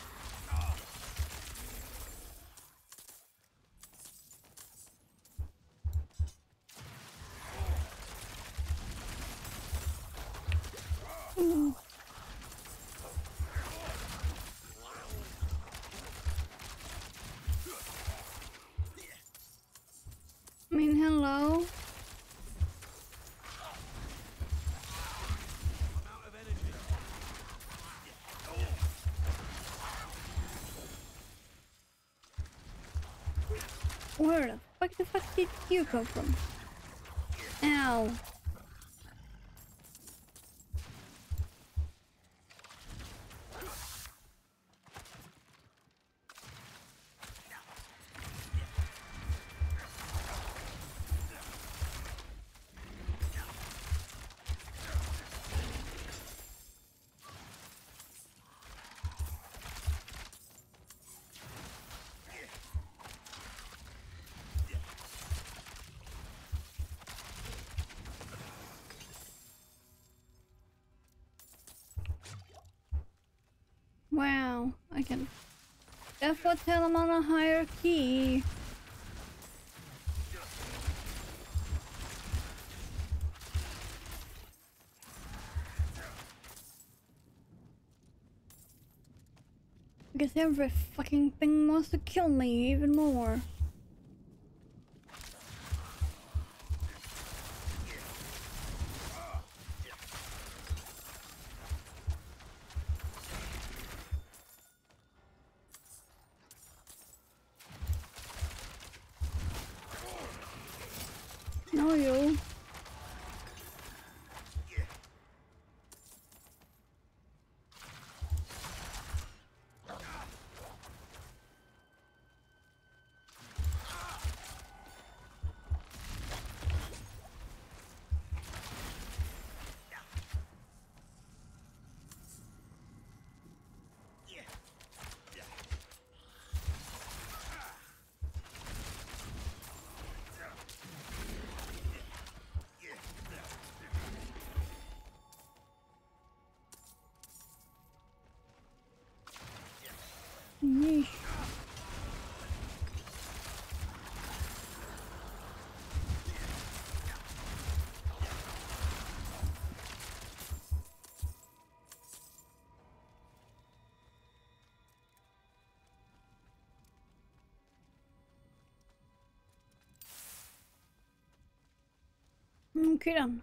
Mm. I mean, hello. I'm out of energy. Where the fuck the fuck did you come from? Ow. Wow, I can definitely tell I'm on a higher key. Because every fucking thing wants to kill me even more. No, you. Yeesh. Okay then.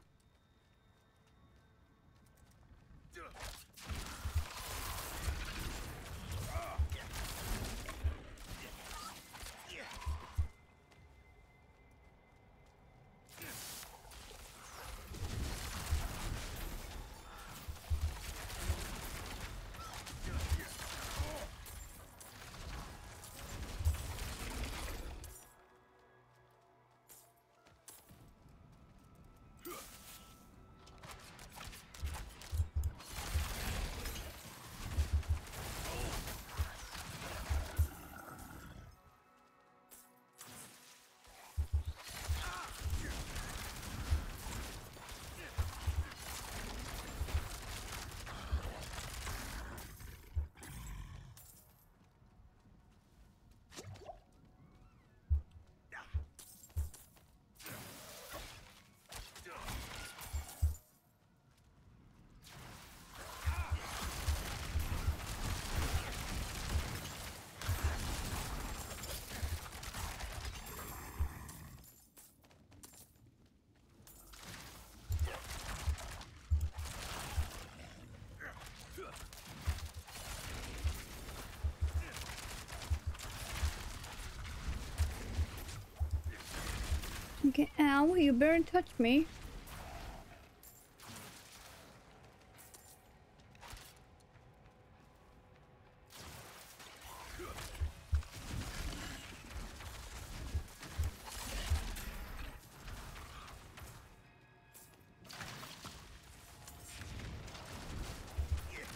Okay, ow, you better touch me.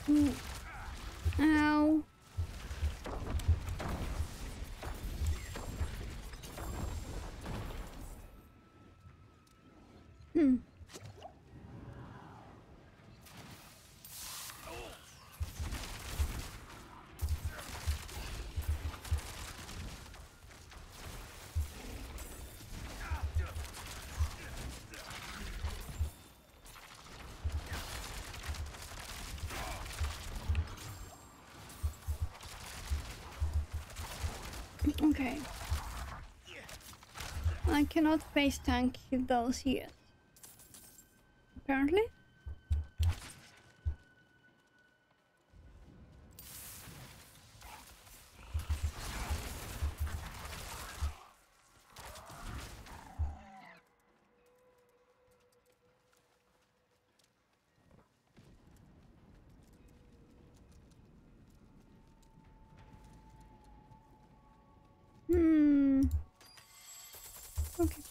Mm. Ow. Hmm. Okay. I cannot face tank those yet. Apparently. Hmm. Okay.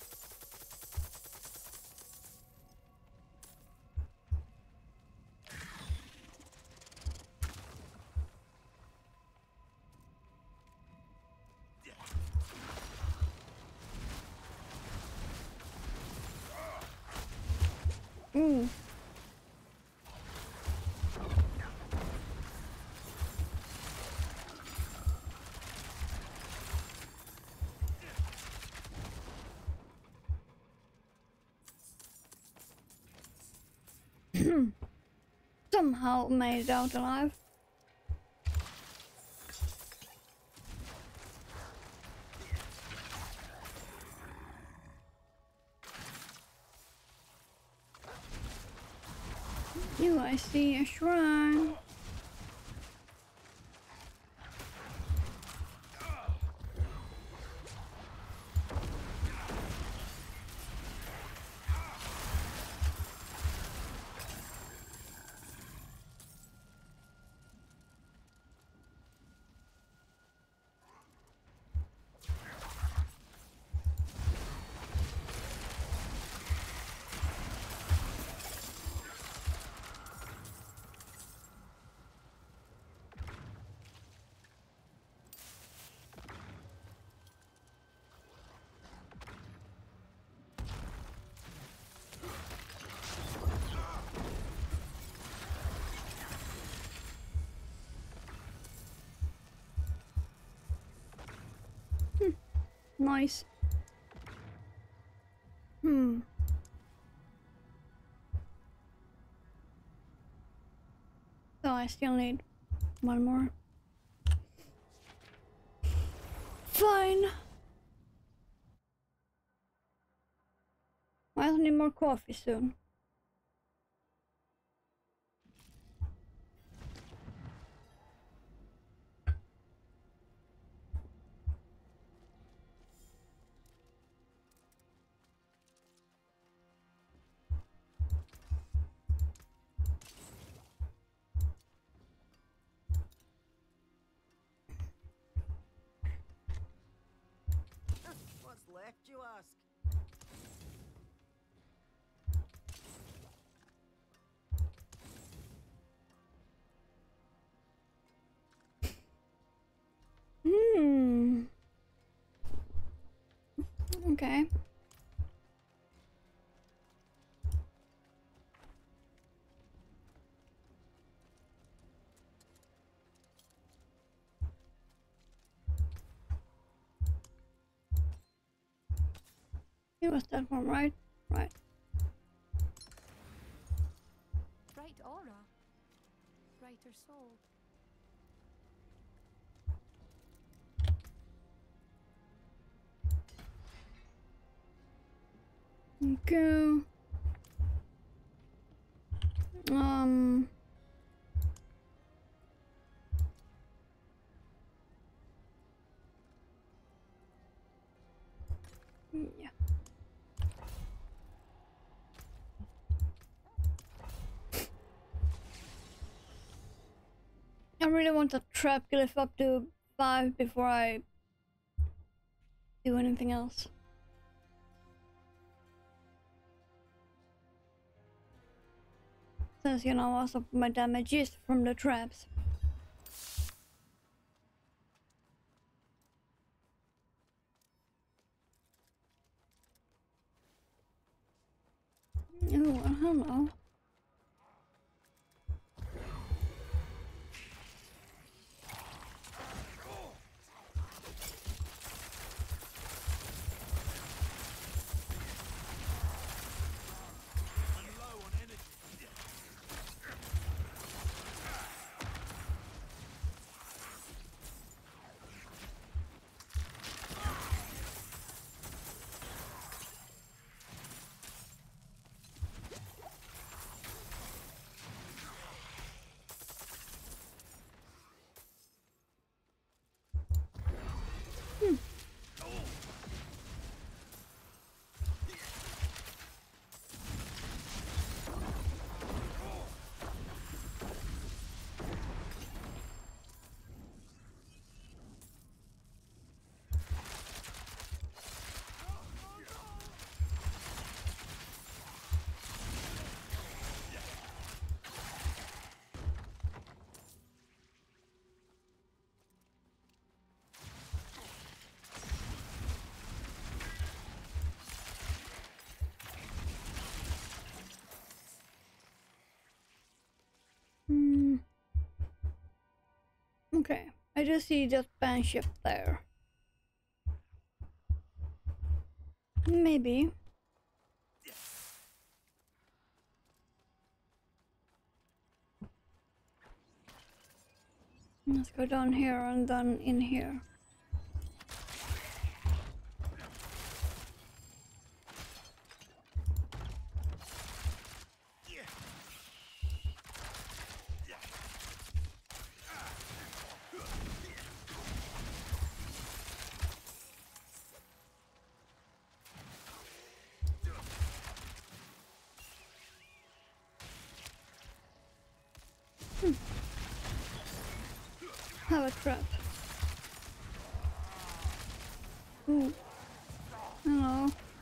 Ooh. Somehow made it out alive. You, I see a shrine. Nice. Hmm. So I still need one more. Fine. I need more coffee soon. What's left, you ask? Hmm. Okay. It was that one, right? Right. Bright aura. Brighter soul. Okay. Um. Yeah. I really want the trap glyph up to five before I do anything else. since you know most of my damage is from the traps. Oh, I don't know. Hmm. Okay, I just see that banship there. Maybe. Let's go down here and then in here. Hmm. Have a trap. Ooh. Hello.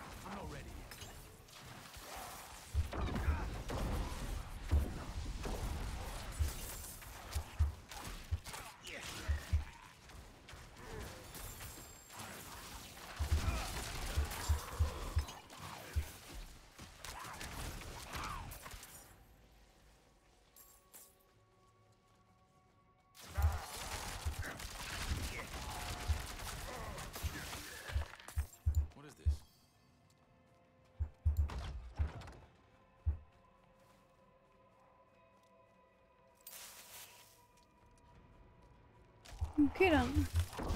What is this? Okay then.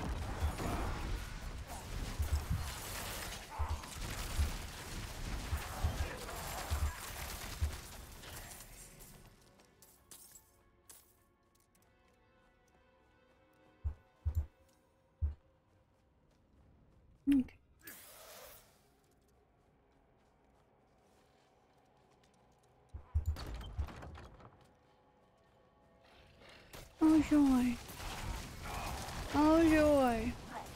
Okay. Oh joy. Oh joy.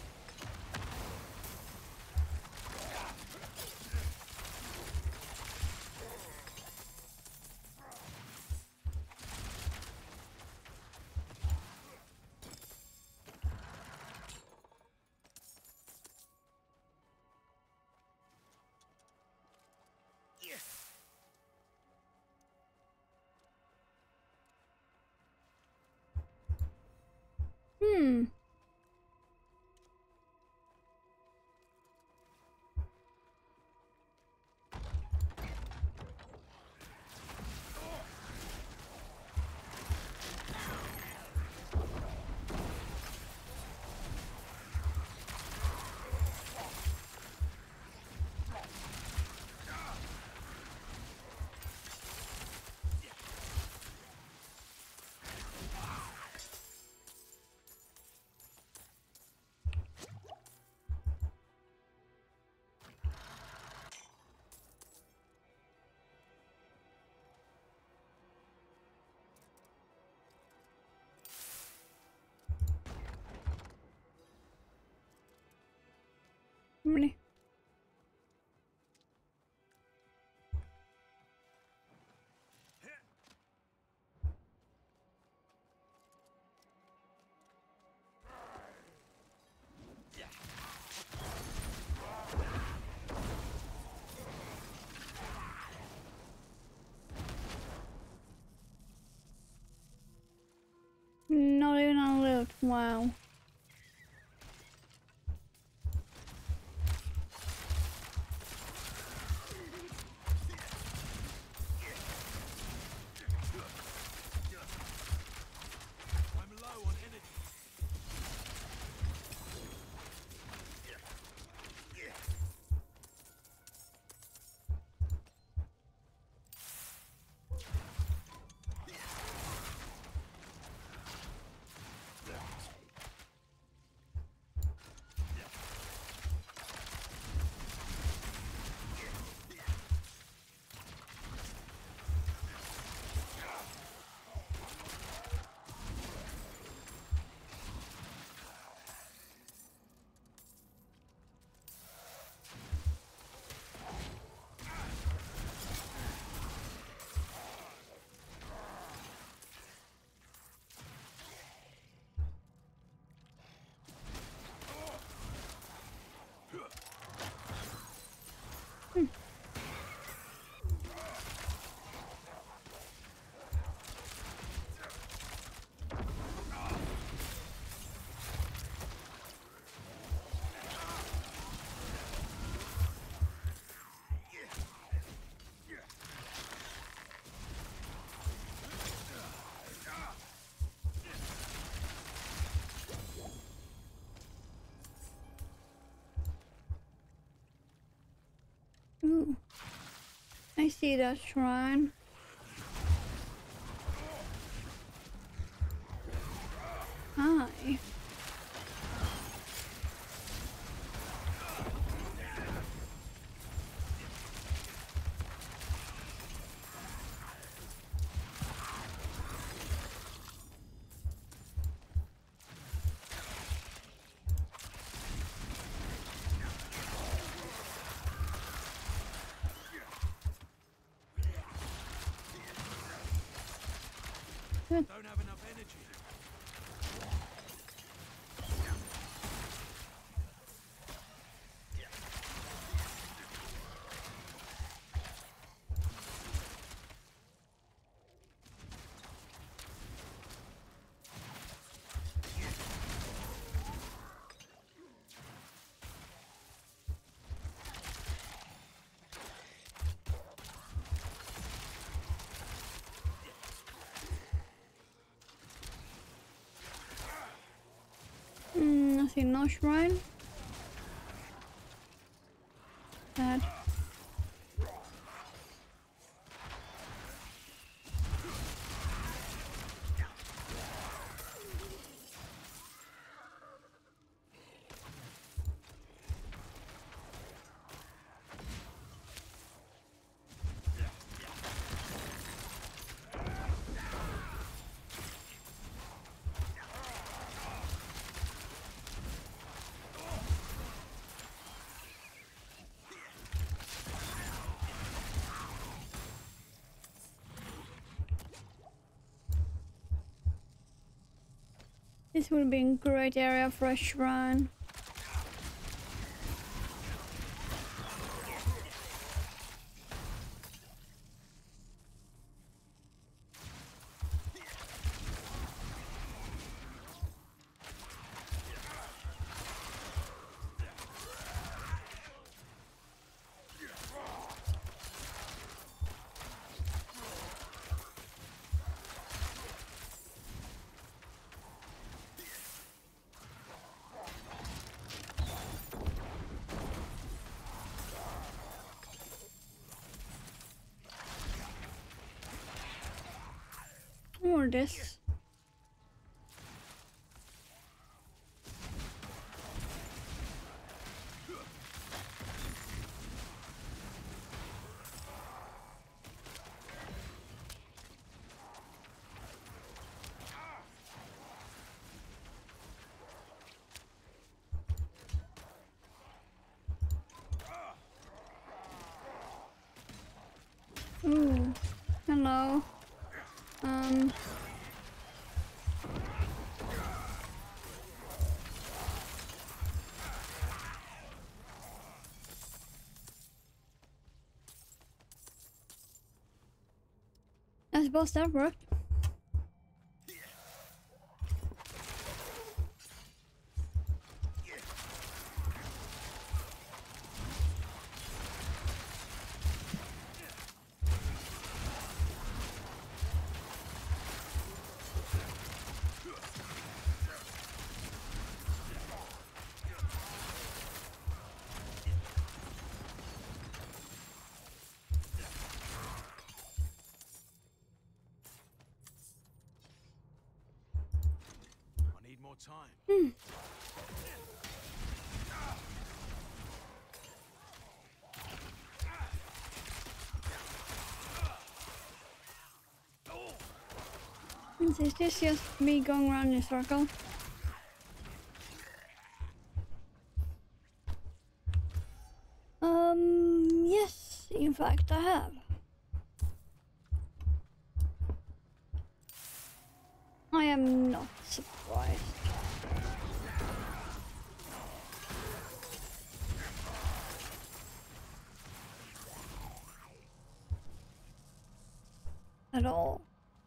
Hmm. Really? Wow. I'm low on energy. Ooh. I see that shrine. Hi. Don't have enough energy. Mm, I see no shrine. Sad. This would be a great area for a shrine. Or this. Ooh, hello. Um. I suppose that worked. more time. Hmm. Is this just me going around in a circle? Um, yes, in fact I have. I am not surprised. At all.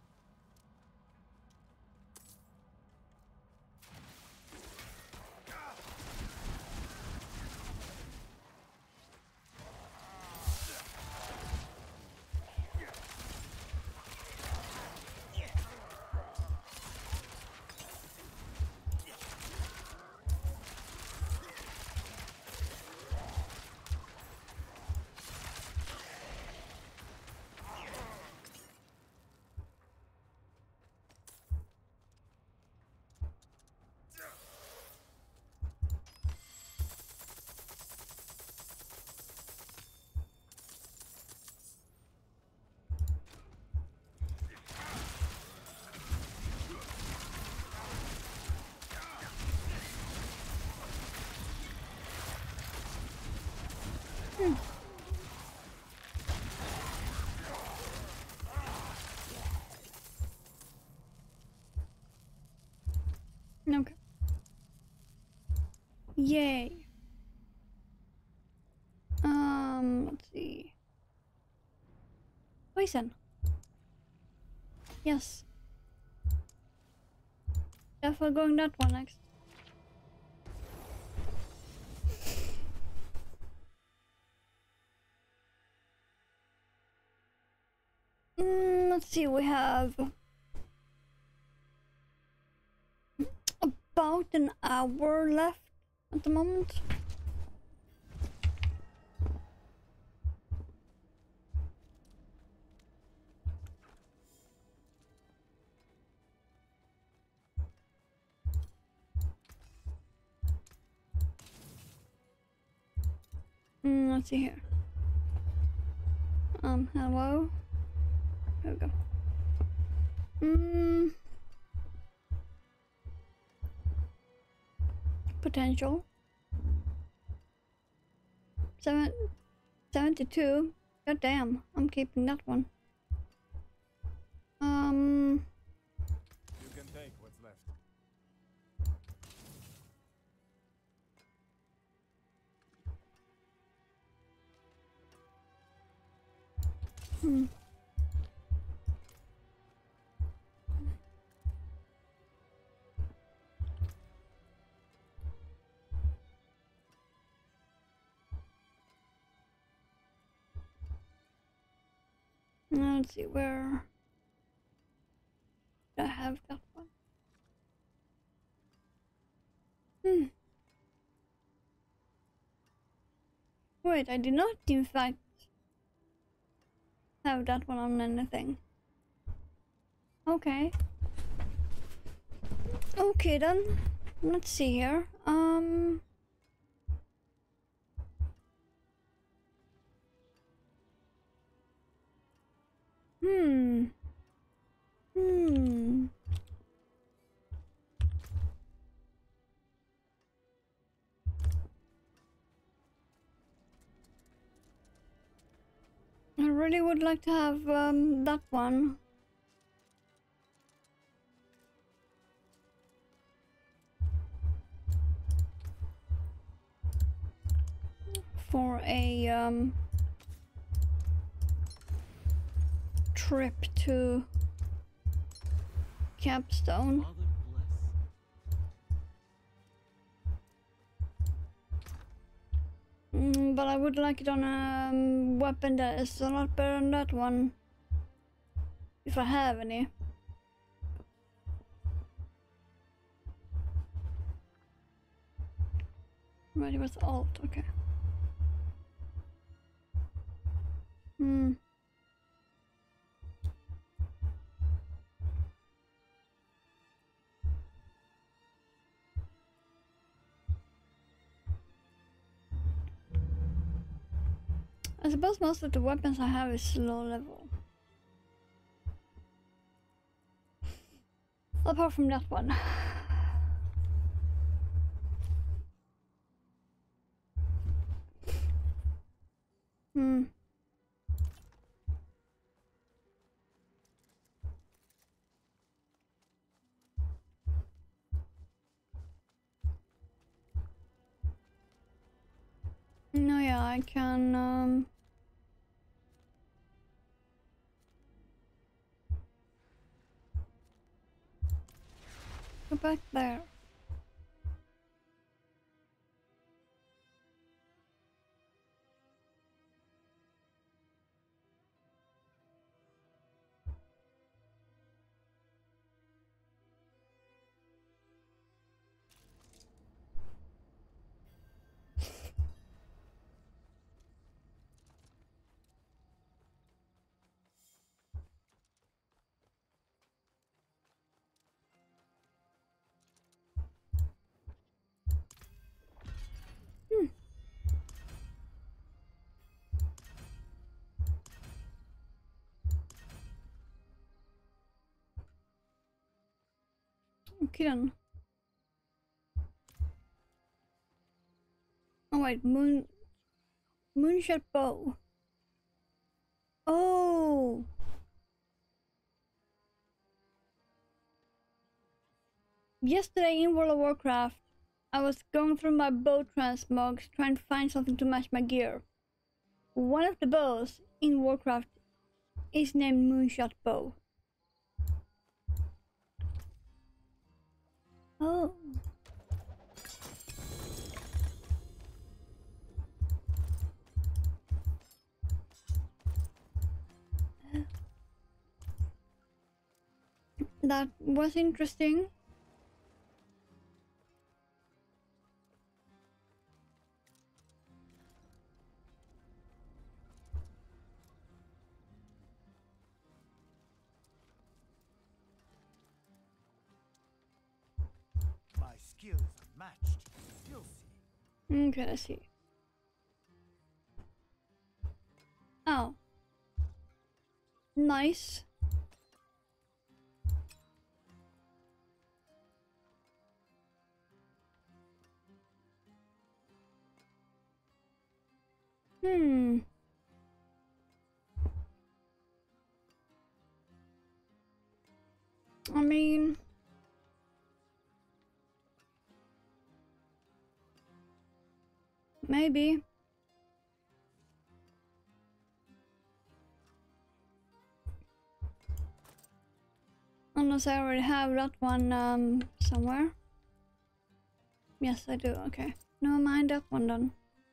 Hmm. Okay. Yay. Um, let's see. Poison. Yes. Definitely going that one next. Mm, let's see, we have about an hour left at the moment. Mm, let's see here. Um, hello? There we go. Mm. Potential. Seven, seventy-two. God damn, I'm keeping that one. Um. You can take what's left. Hmm. Now let's see where I have that one. Hmm. Wait, I did not in fact have that one on anything. Okay. Okay then. Let's see here. Um Hmm. Hmm. I really would like to have um, that one. For a um, trip to Capstone. Mm, but I would like it on a um, weapon that is a lot better than that one. If I have any. Ready with alt, okay. Hmm. I suppose most of the weapons I have is low level. Apart from that one. Hmm. No, yeah, I can, um... go back there. Hmm. Okay then. Oh wait, moon... Moonshot bow. Oh! Yesterday in World of Warcraft, I was going through my bow transmogs trying to find something to match my gear. One of the bows in Warcraft is named Moonshot Bow. Oh. That was interesting. My skills are matched. You'll see. Okay, let's see. Oh. Nice. Hmm. I mean... maybe. Unless I already have that one um, somewhere. Yes, I do. Okay. Never mind that one then.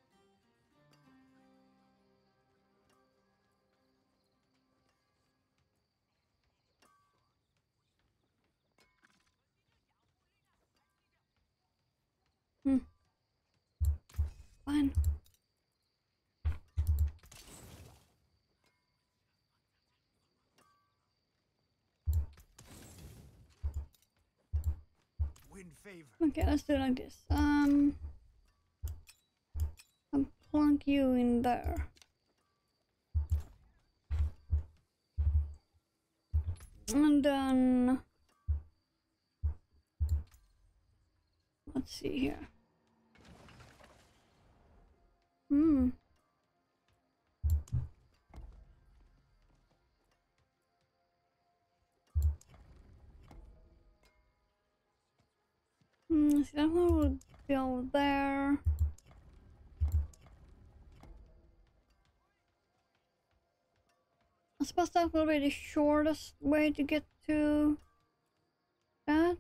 Hmm. Fine. Win favor. Okay, let's do it like this. Um, I'll plunk you in there. And then... let's see here. Hmm. Hmm, see, that one will go there. I suppose that will be the shortest way to get to that.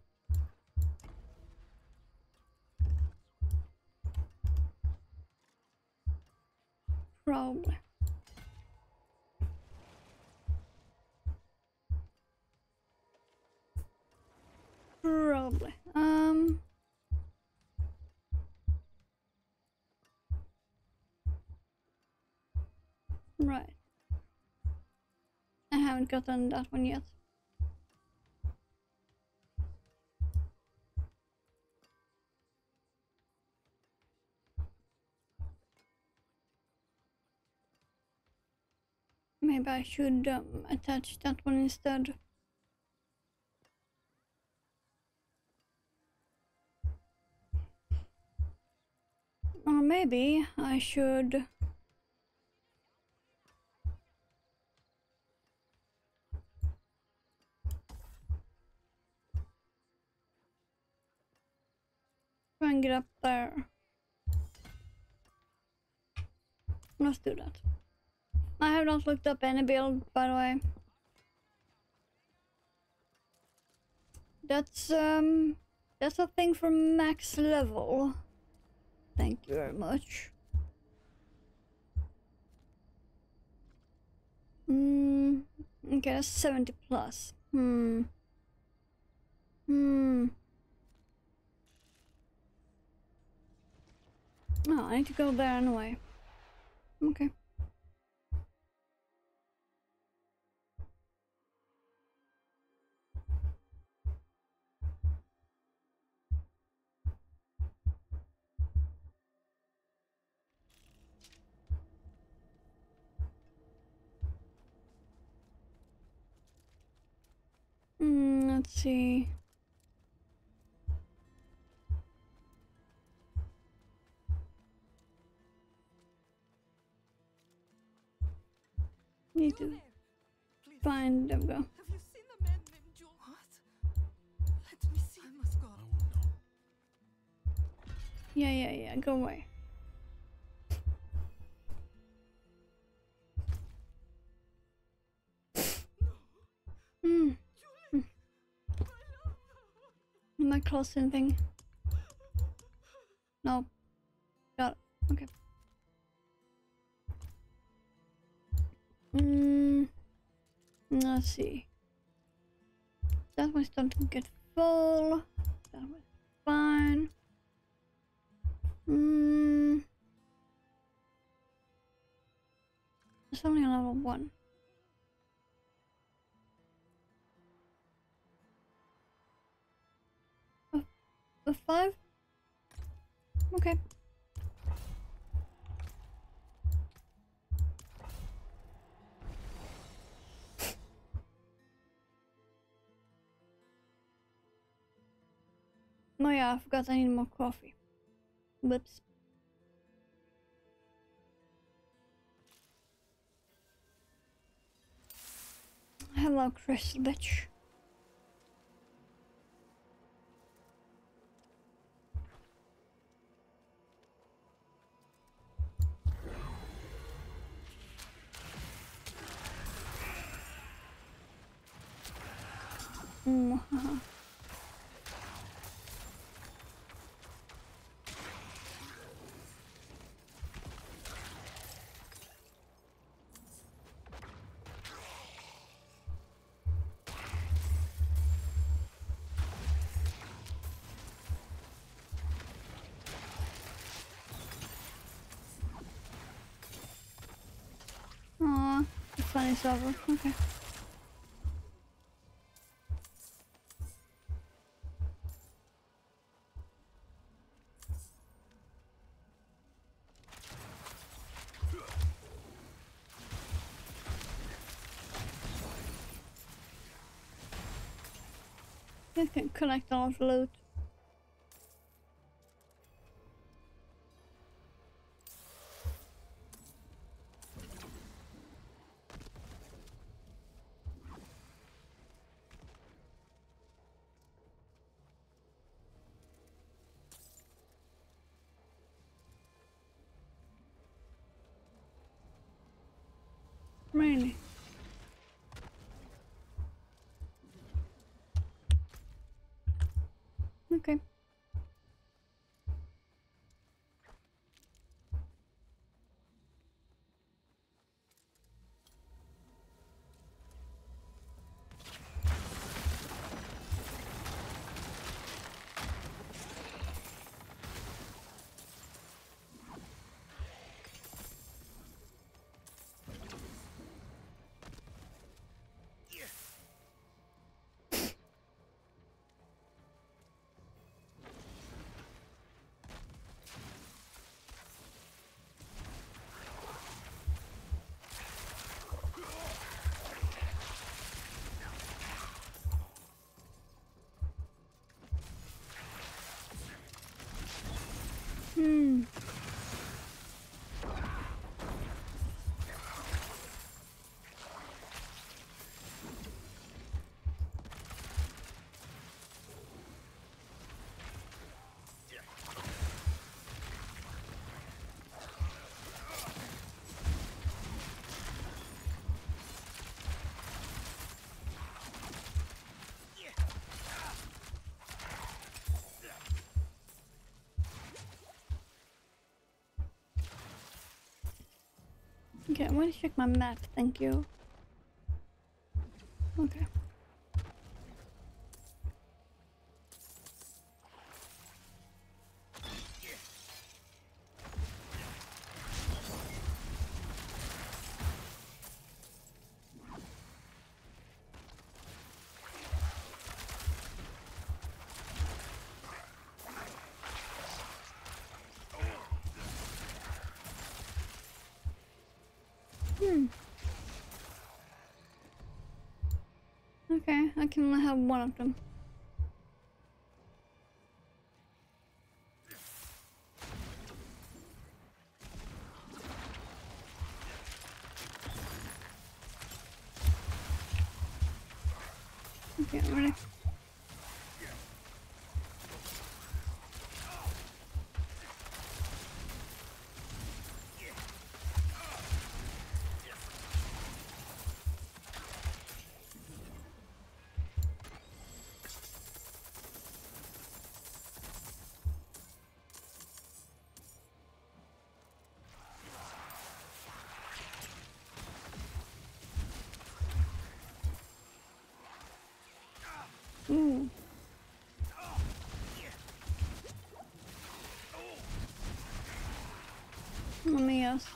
Probably. Probably. Um. Right. I haven't gotten that one yet. maybe I should um, attach that one instead. Or maybe I should try and get up there. Let's do that. I have not looked up any build, by the way. That's um that's a thing for max level. Thank you very much. Hmm. Okay, that's seventy plus. Hmm. Hmm. Oh, I need to go there anyway. Okay. Hmm, let's see. Need to find them though. Have you seen the man named Jewel? What? Let me see. I must go. Yeah, yeah, yeah, go away. Hmm. Hmm. Am I close to anything? No. Got it. Okay. Hmm. Let's see. That one's starting to get full. That one's fine. Hmm. It's only a level one. A, a five? Okay. Oh yeah, I forgot I need more coffee. Whoops. Hello, Crystal bitch. Mm, haha. Aw, the fun is over. Okay. I can collect all of the loot. Really? Okay. Okay, I'm gonna check my map, thank you. Okay. Hmm. Okay, I can only have one of them. Okay, I'm ready. Ooh. Let me guess.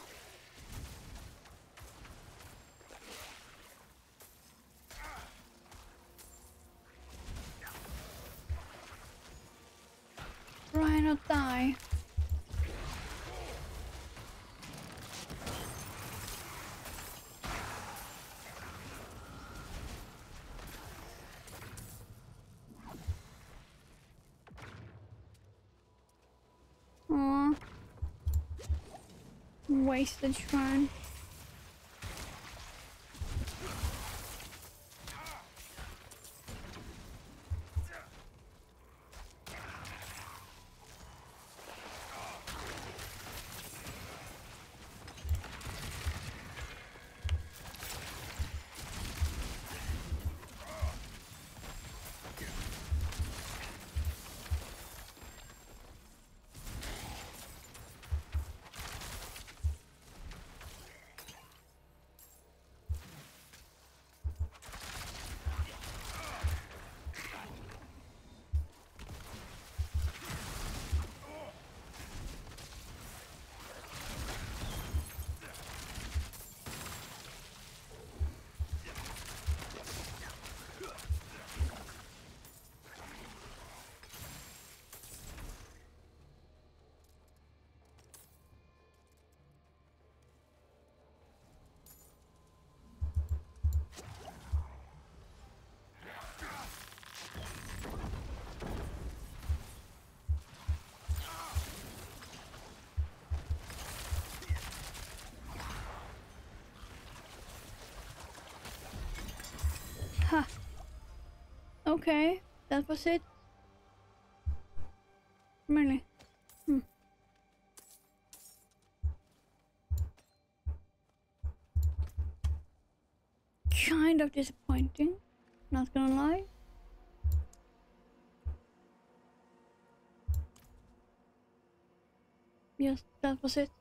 Try not die. Aww. Wasted shrine. Ha. Okay, that was it. Really? Hmm. Kind of disappointing, not gonna lie. Yes, that was it.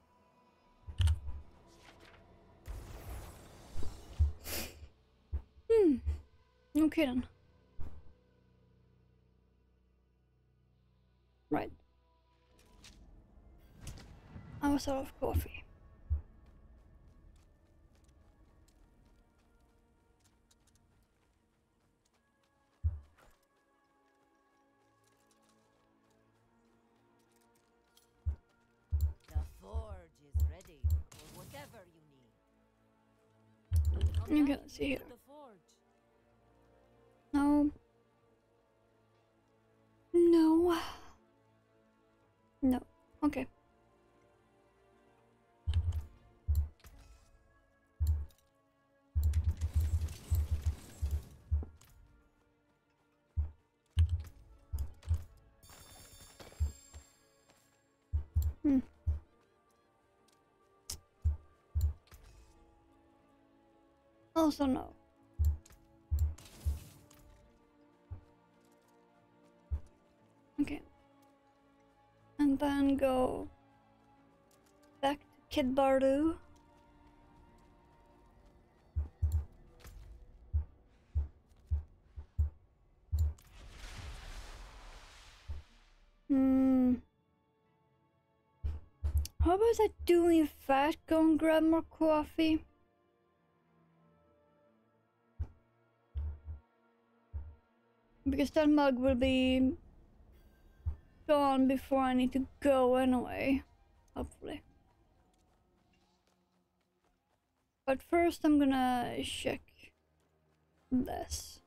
Hmm. Okay then. Right. I was out of coffee. The forge is ready for whatever you need. Come Okay, back let's see here. to the forge. No. No. No. Okay. Hmm. Also no. Okay. And then go back to Kid Bardu. How about I doing fast? Go and grab more coffee. Because that mug will be gone before I need to go anyway. Hopefully. But first I'm gonna check this.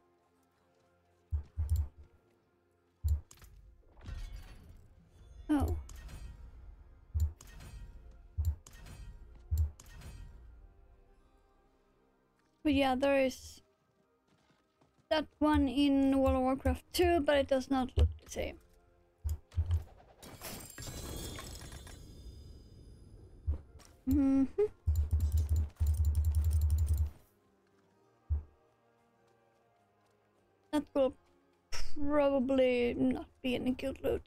Oh. But yeah, there is that one in World of Warcraft two, but it does not look the same. Mm-hmm. That will probably not be any good loot.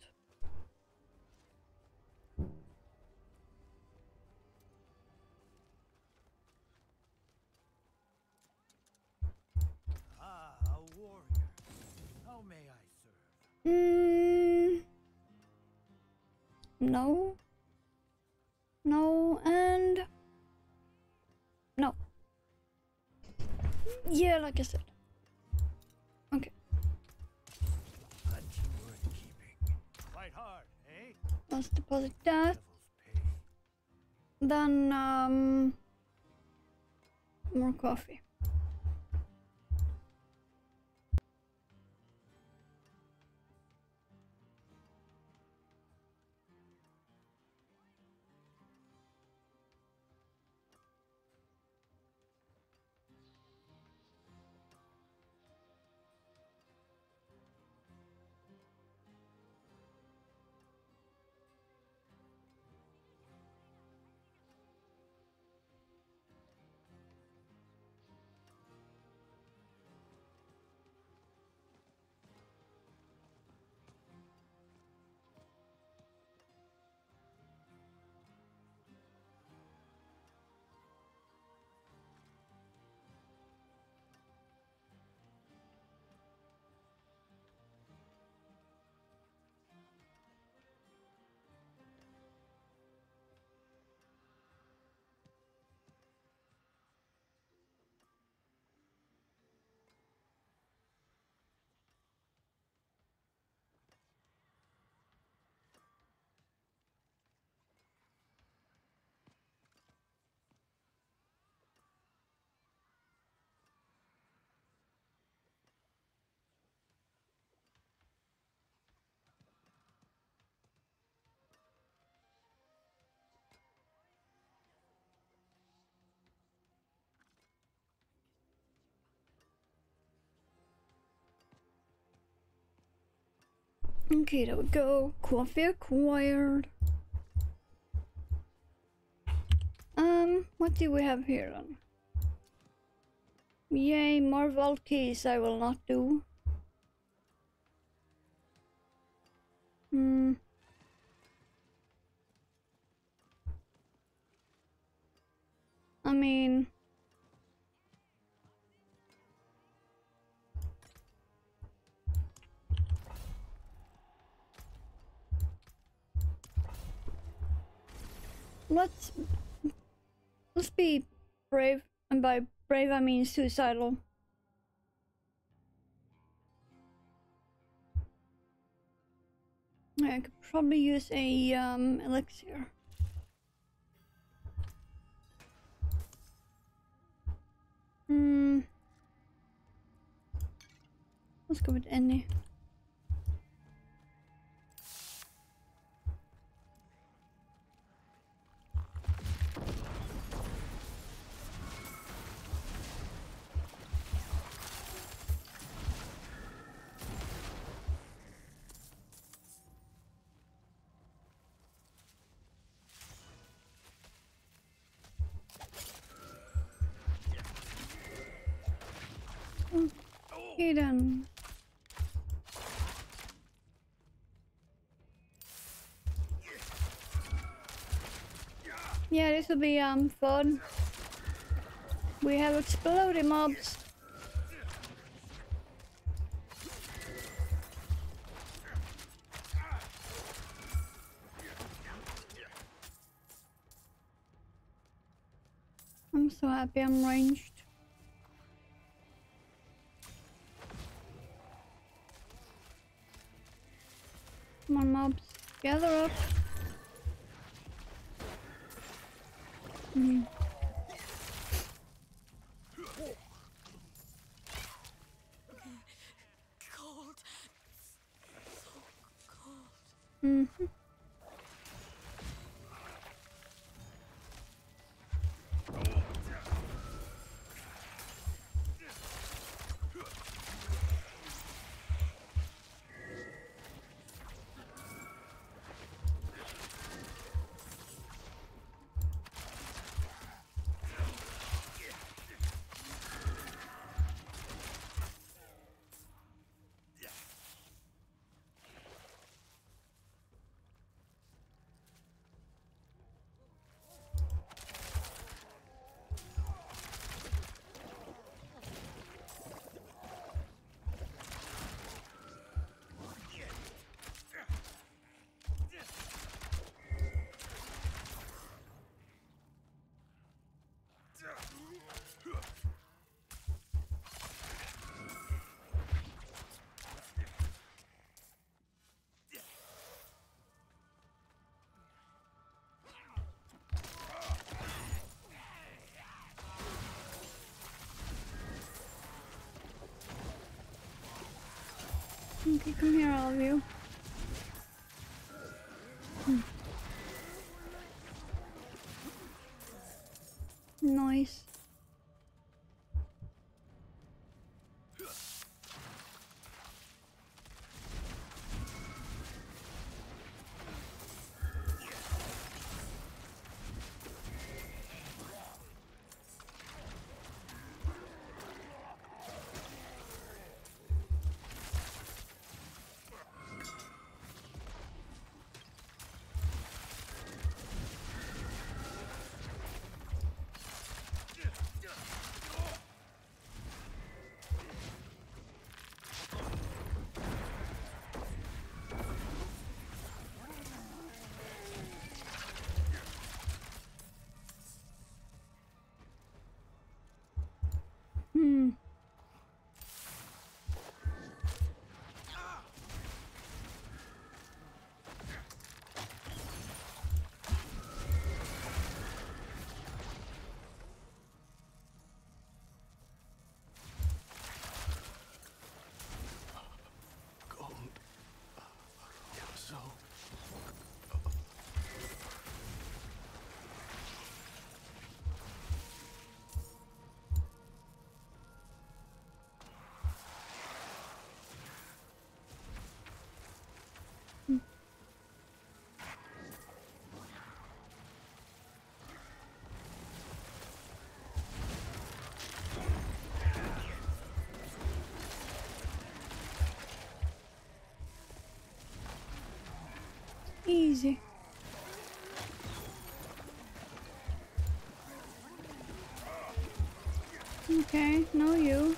Ah, a warrior. How may I serve? Mm, no. No, and no. Yeah, like I said. Okay. Plenty worth keeping. Quite hard, eh? Let's deposit that. Devil's pay. Then, um, more coffee. Okay, there we go. Coffee acquired. Um, what do we have here then? Yay, more vault keys I will not do. Hmm. I mean... Let's... Let's be brave. And by brave I mean suicidal. I could probably use a um, elixir. Hmm. Let's go with any. Okay then. Yeah, this will be um fun. We have exploding mobs. I'm so happy I'm ranged. Come on, mobs. Gather up. Mm. Cold. So cold. Mm-hmm. Okay, come here, all of you. Hmm. Nice. Hmm. Gold. So. Easy. Okay, no you.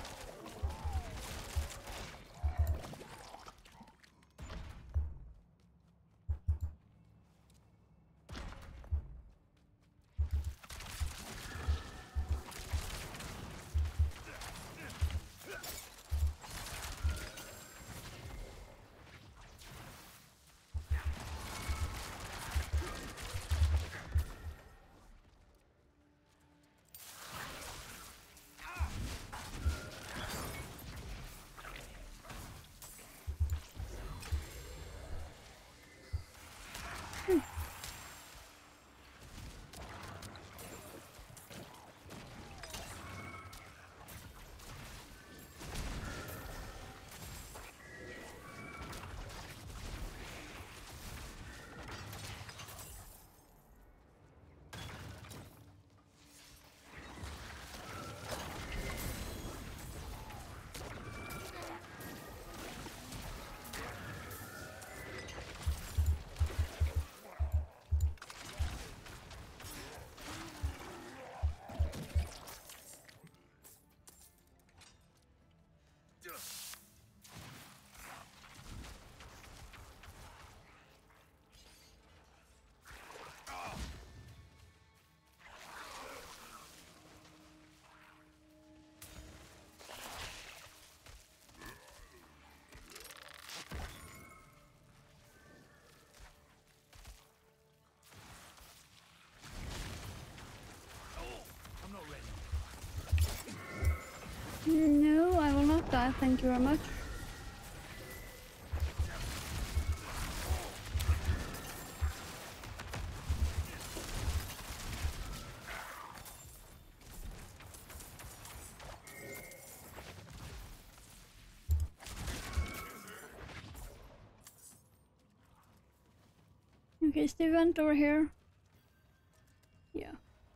No, I will not die, thank you very much. Okay, is the event over here? Yeah.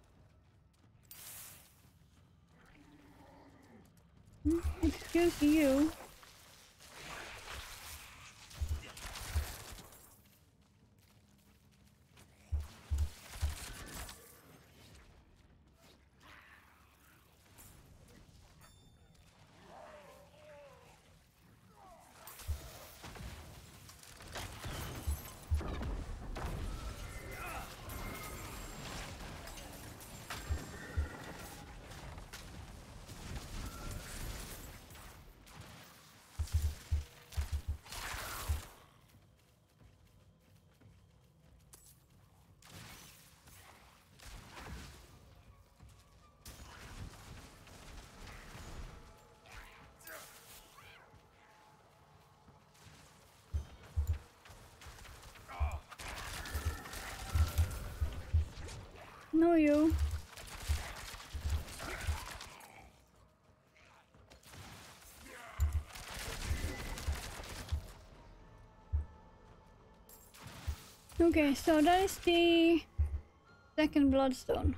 Hmm, excuse you. No, you. Okay, so that is the second bloodstone.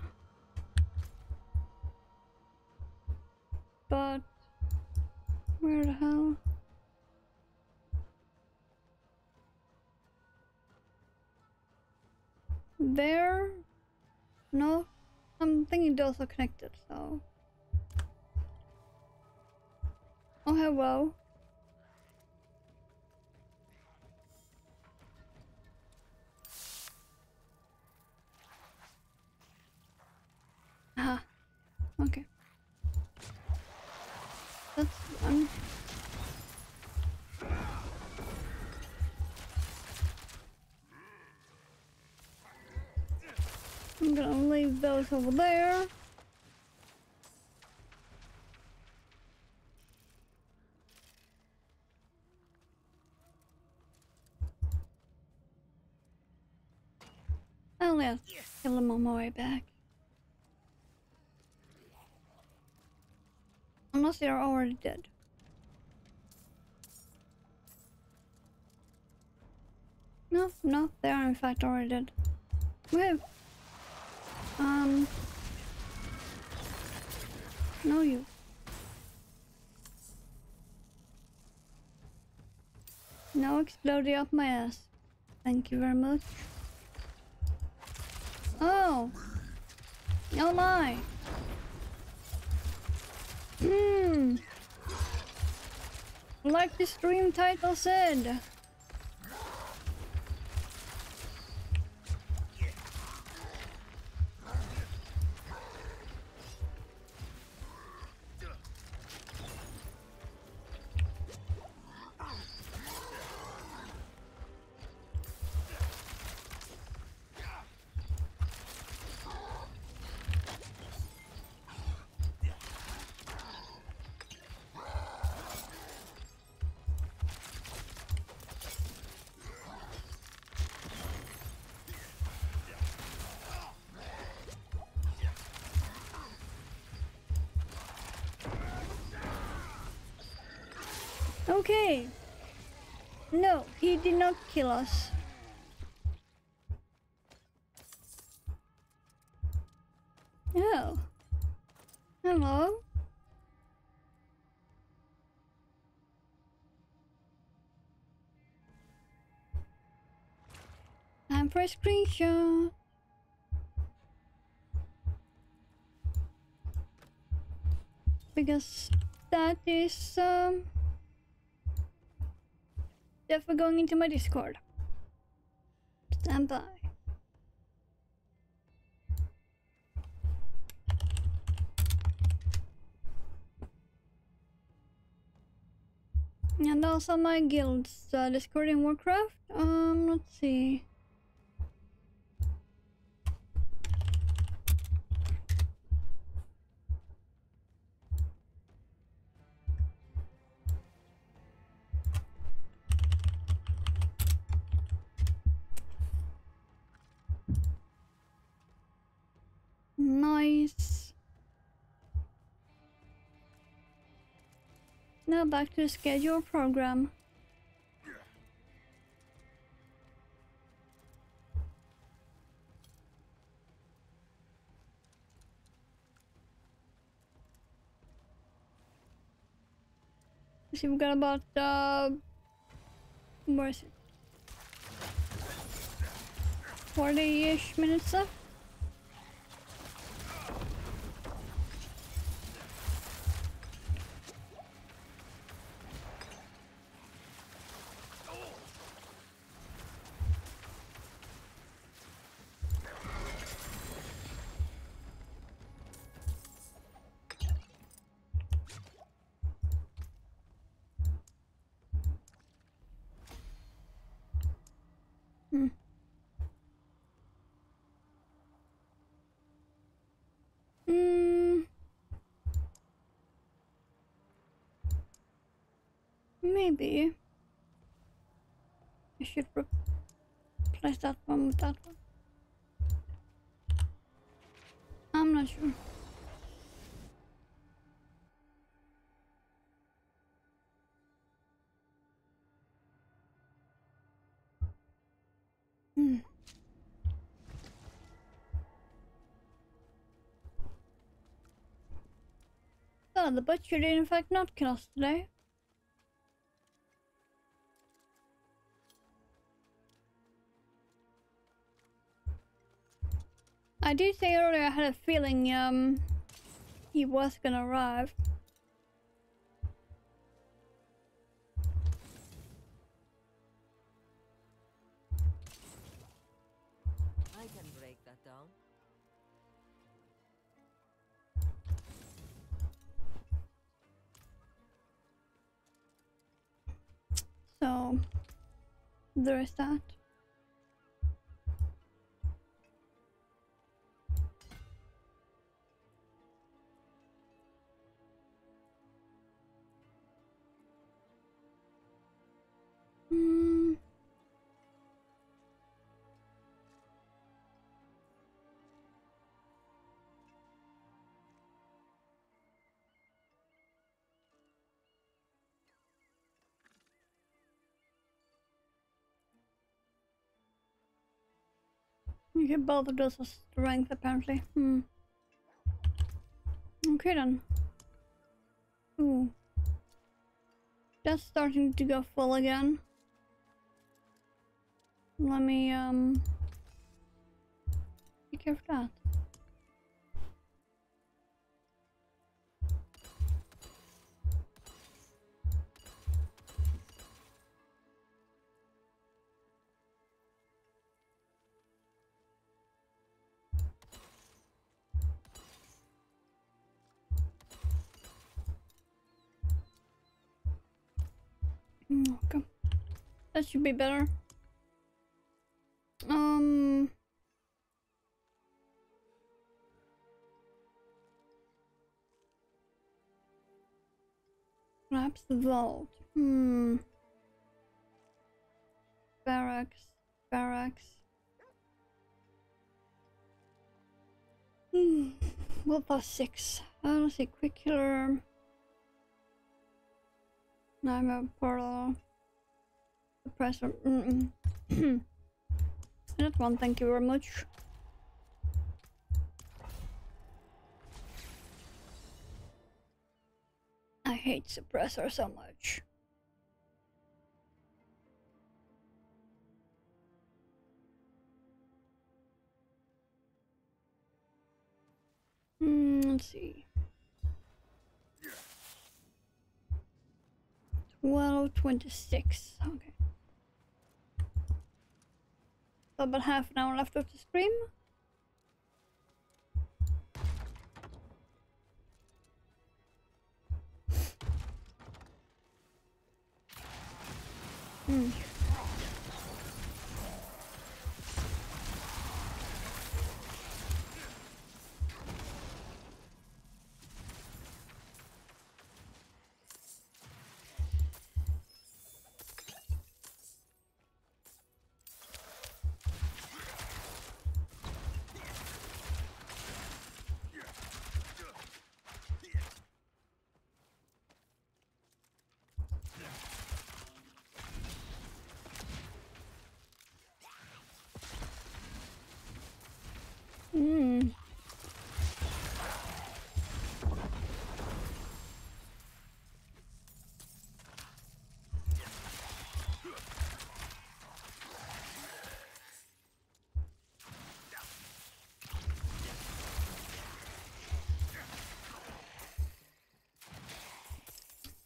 But where the hell? There? No, I'm thinking those are connected, so. Oh, hello. Ah, okay. That's one. I'm gonna leave those over there. I'll have to kill them on my way back. Unless they are already dead. No, no, they are in fact already dead. Wait. Um. No, you. No exploding up my ass. Thank you very much. Oh. No lie. Hmm. Like the stream title said. Okay. No, he did not kill us. Oh. Hello. Time for a screenshot. Because that is um definitely going into my Discord. Stand by. And also my guild's uh, Discord in Warcraft. Um, let's see. Now back to the scheduled program. Let's see, we've got about uh where is it? forty-ish minutes left. Hmm. Mm. Maybe I should replace that one with that one. I'm not sure. Hmm. So the butcher did in fact not kill us today. I did say earlier I had a feeling um he was gonna arrive. I can break that down. So there is that. Hmm. Okay, both of those are strength apparently. Hmm. Okay then. Ooh. That's starting to go full again. Let me um be careful of that. Mm, okay. That should be better. Um perhaps the vault. Hmm. Barracks. Barracks. Hmm. What was six? Uh, let's see. Quick killer. Nightmare portal. Suppressor. Mm -mm. That one, thank you very much. I hate suppressor so much. Hmm, let's see. twelve twenty-six. Okay. So about half an hour left of the stream. Hmm.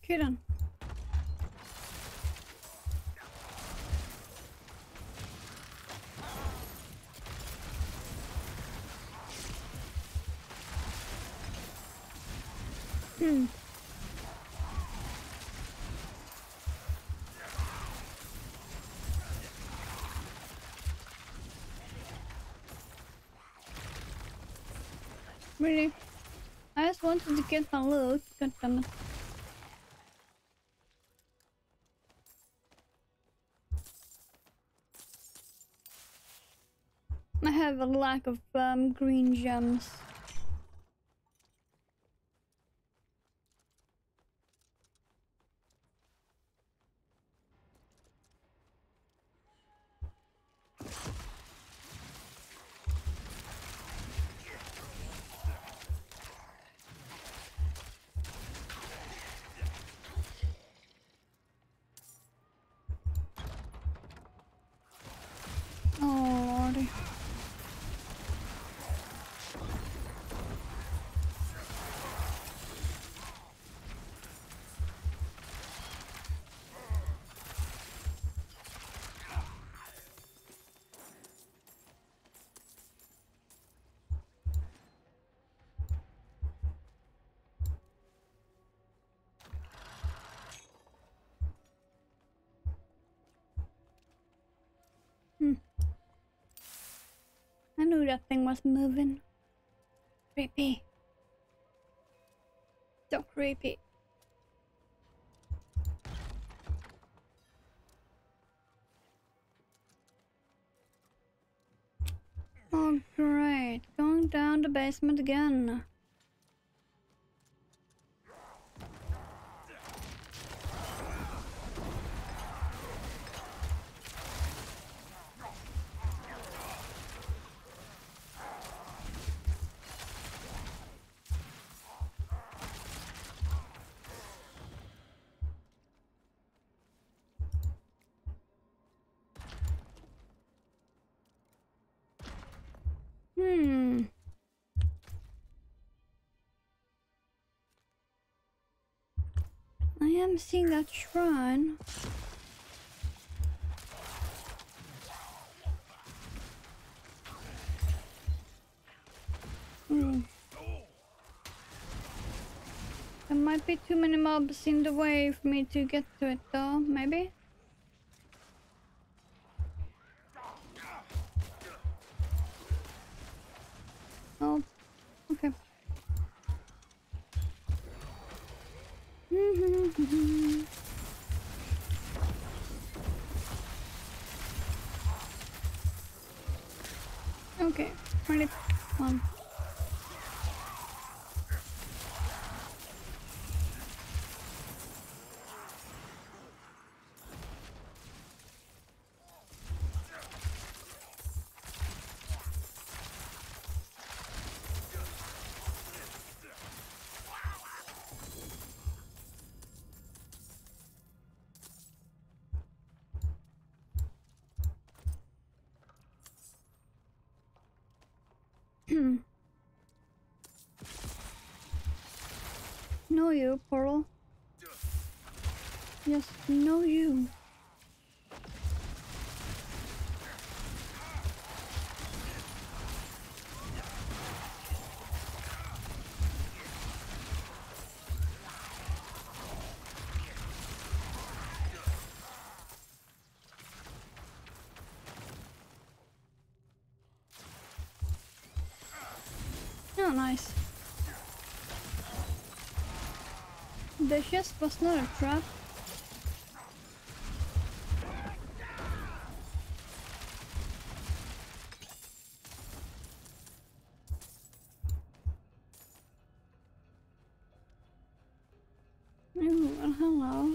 Okay then. Hmm. Really? I just wanted to get my loot. God damn it. I have a lack of um, green gems. Oh lordy. Hmm. I knew that thing was moving. Creepy. So creepy. Oh great, going down the basement again. Hmm. I am seeing that shrine. Hmm. There might be too many mobs in the way for me to get to it though, maybe? Oh, okay. Okay, ready, one. Know you, Pearl. Yes, know you. Oh, nice. The chest was not a trap. Ooh, well, hello.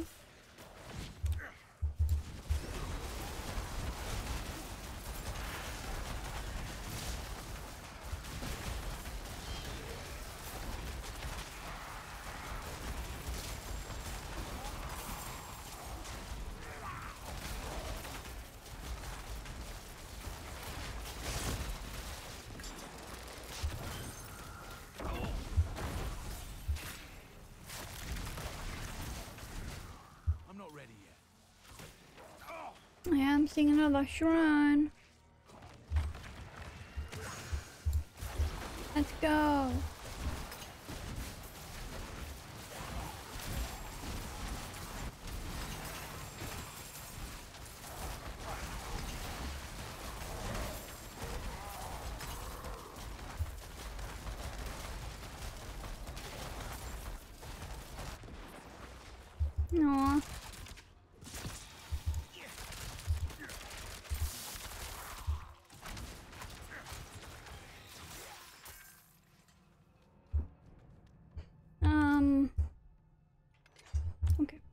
I am seeing another shrine. Let's go. Aww. Um. Okay.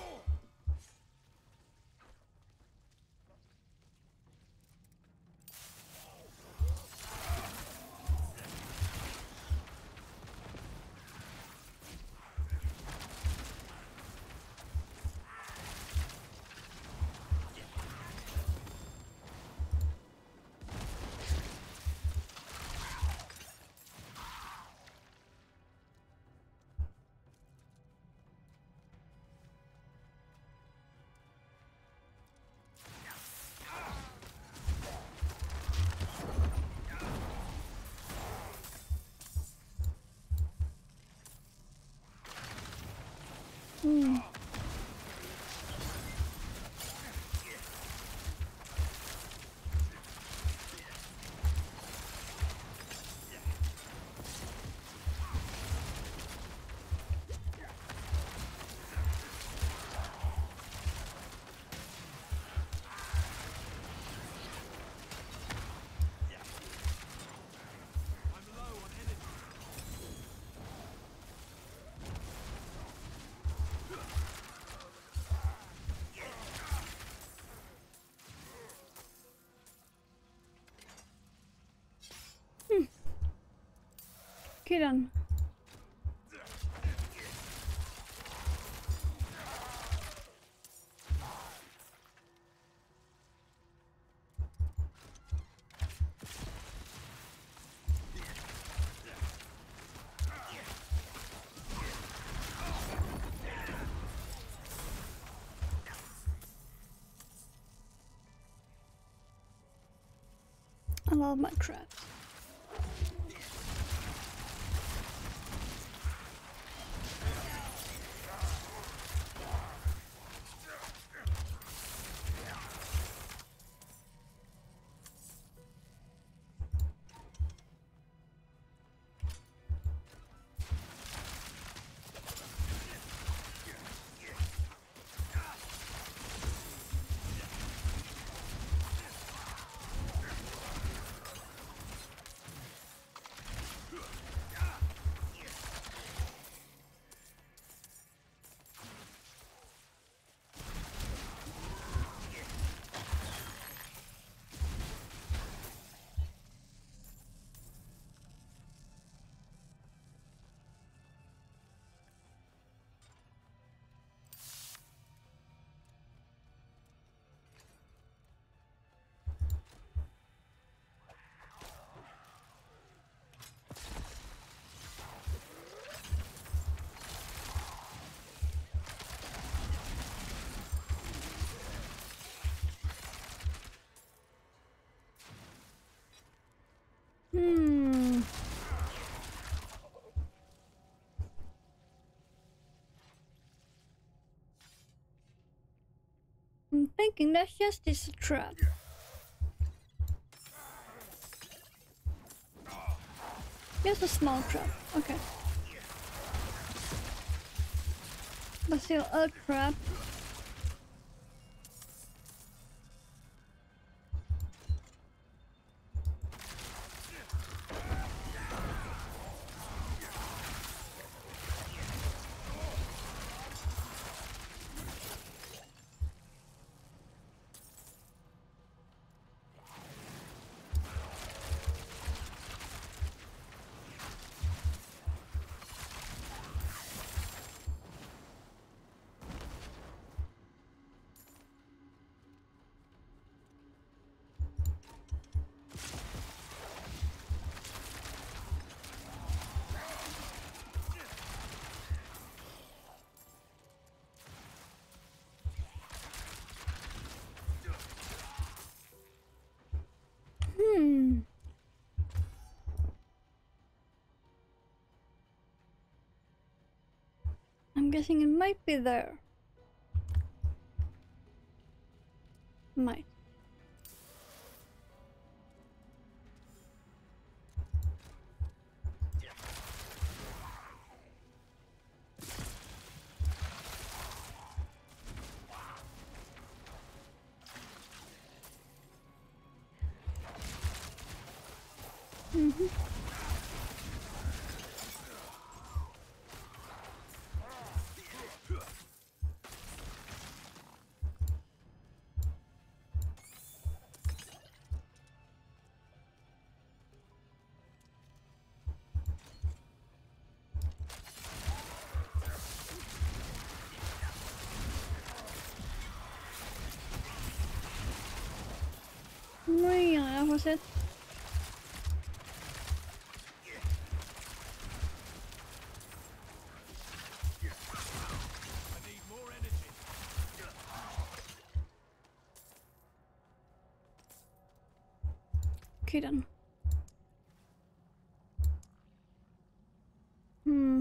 Hmm. Okay then. I love my traps. Hmm. I'm thinking that's just this trap. Just a small trap. Okay. But still a trap. guessing it might be there. Might. Mm-hmm. Really, that was it. I need more energy. Okay then. Hmm.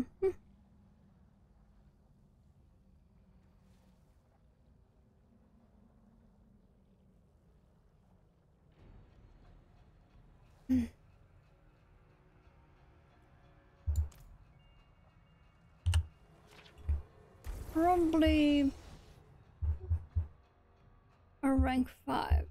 Probably a rank five.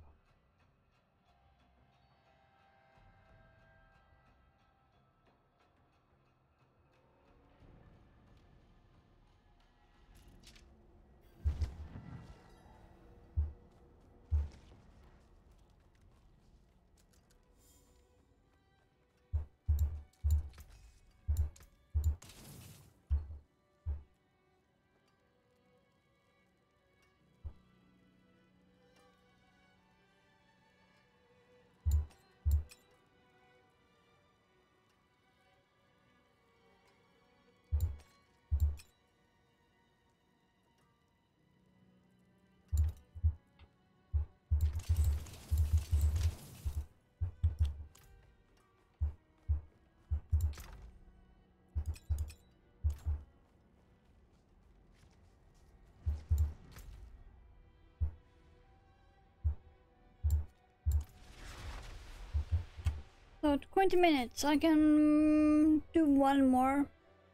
So twenty minutes, I can do one more.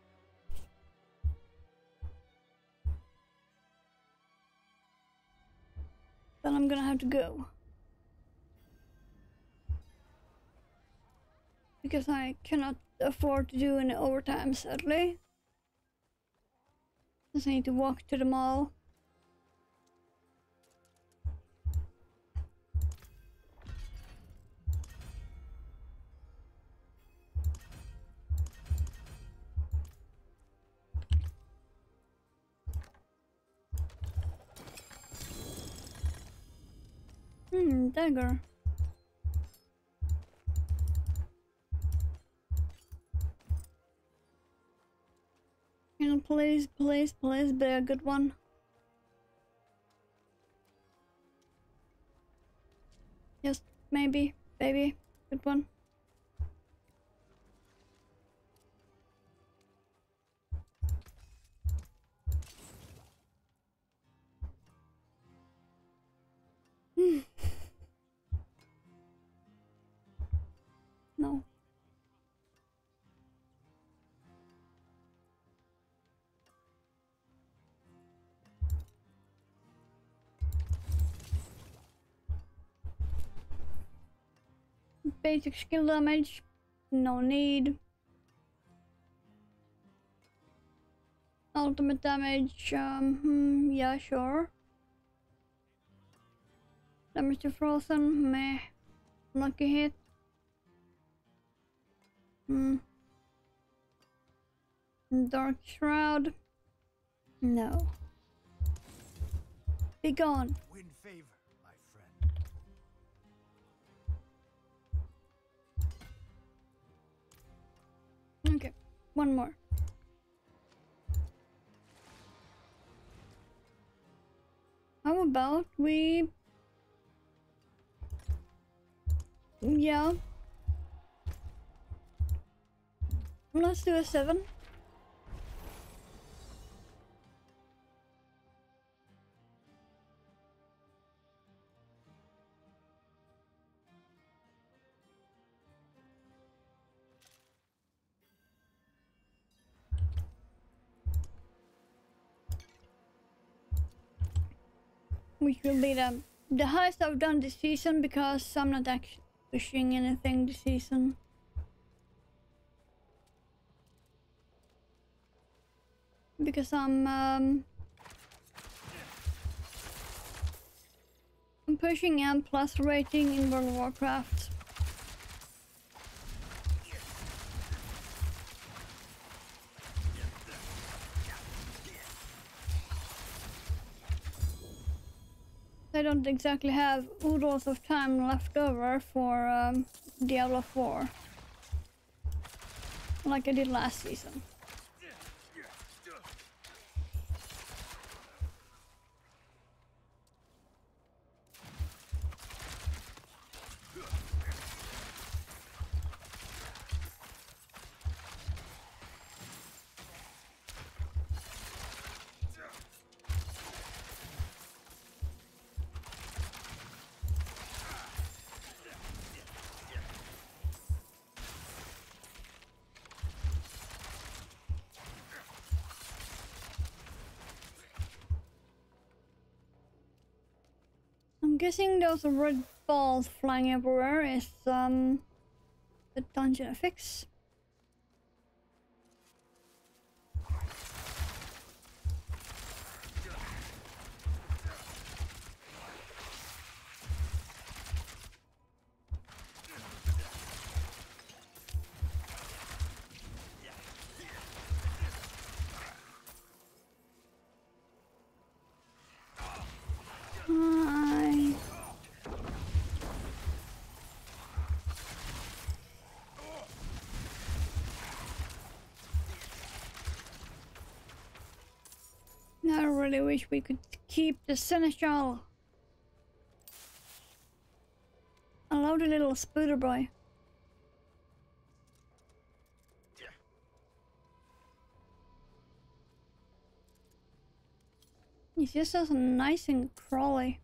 Then I'm gonna have to go. Because I cannot afford to do any overtime, sadly. Just need to walk to the mall. Hmm, dagger. Can you please, please, please be a good one? Yes, maybe, baby, good one. Hmm. No. Basic skill damage, no need. Ultimate damage, um, hmm, yeah, sure. Damage to frozen, meh. Lucky hit. Hmm. Dark shroud, no. Be gone. Win favor, my friend. Okay, one more. How about we... Yeah. Let's do a seven. which will be the the highest I've done this season because I'm not actually pushing anything this season. Because I'm um, I'm pushing M plus rating in World of Warcraft. I don't exactly have oodles of time left over for um, Diablo four, like I did last season. I'm guessing those red balls flying everywhere is um the dungeon affix. Hi. I really wish we could keep the Seneschal. I love the little spooter boy. He's just so nice and crawly.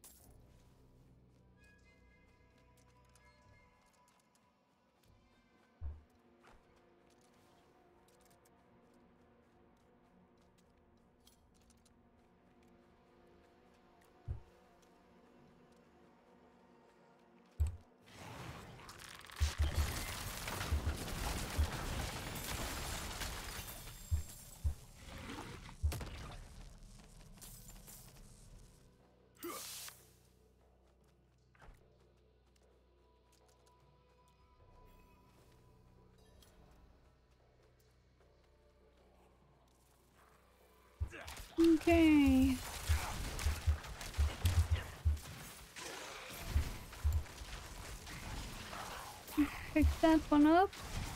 Okay. Pick that one up.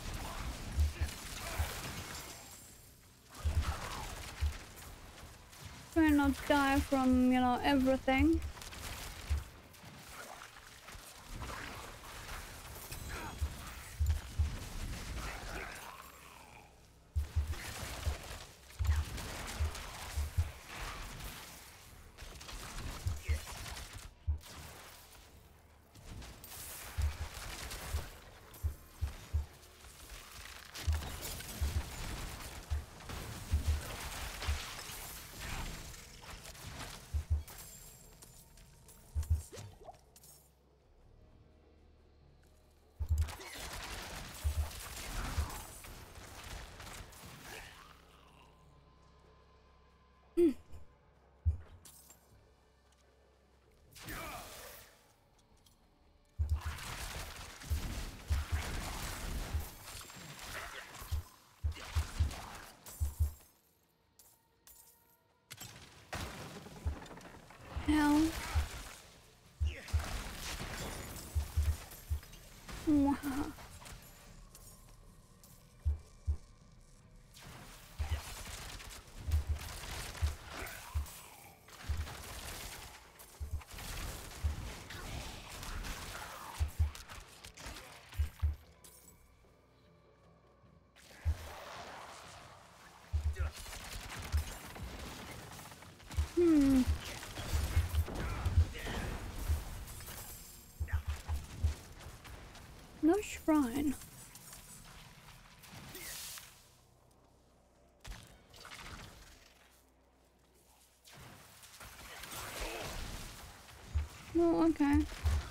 Try not to die from, you know, everything. Hell. Mwahaha. Hmm. No shrine. Oh, okay.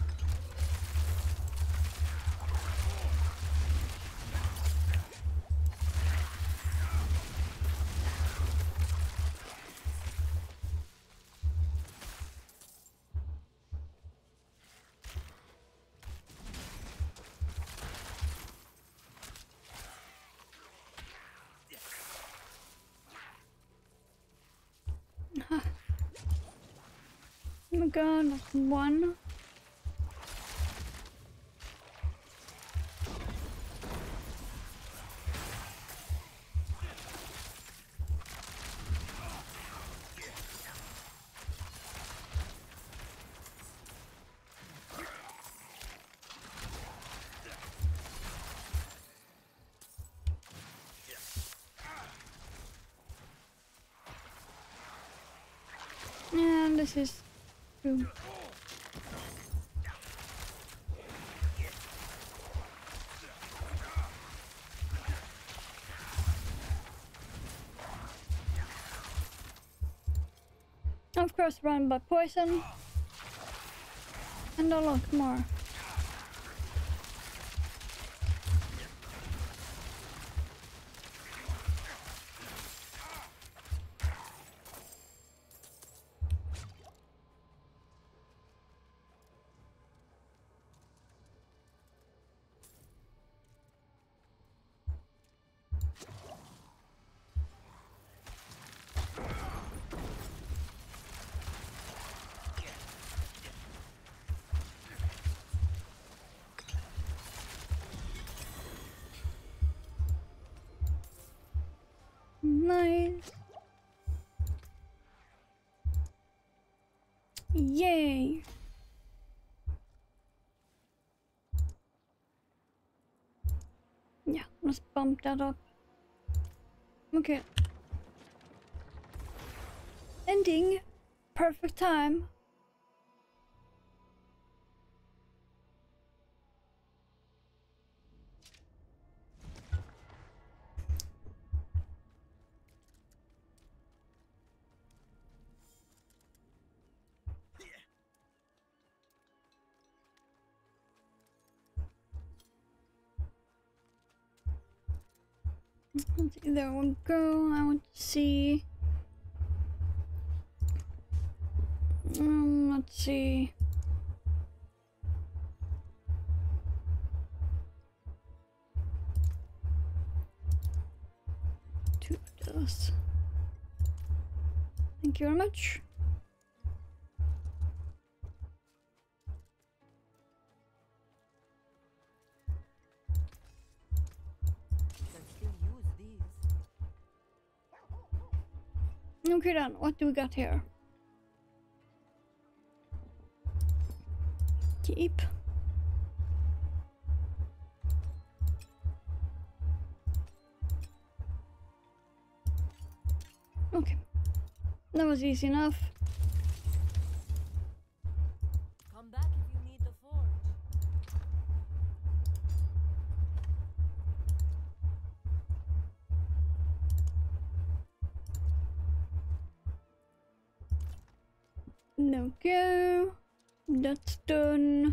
Oh my god, that's one. And this is two. Of course, run by poison. And a lot more. Nice. Yay. Yeah, let's bump that up. Okay. Ending. Perfect time. Let's see, there we go. I want to see. Um, let's see. Two of those. Thank you very much. Okay then, what do we got here? Keep. Okay. That was easy enough. Come back if you need the forge. No go. That's done.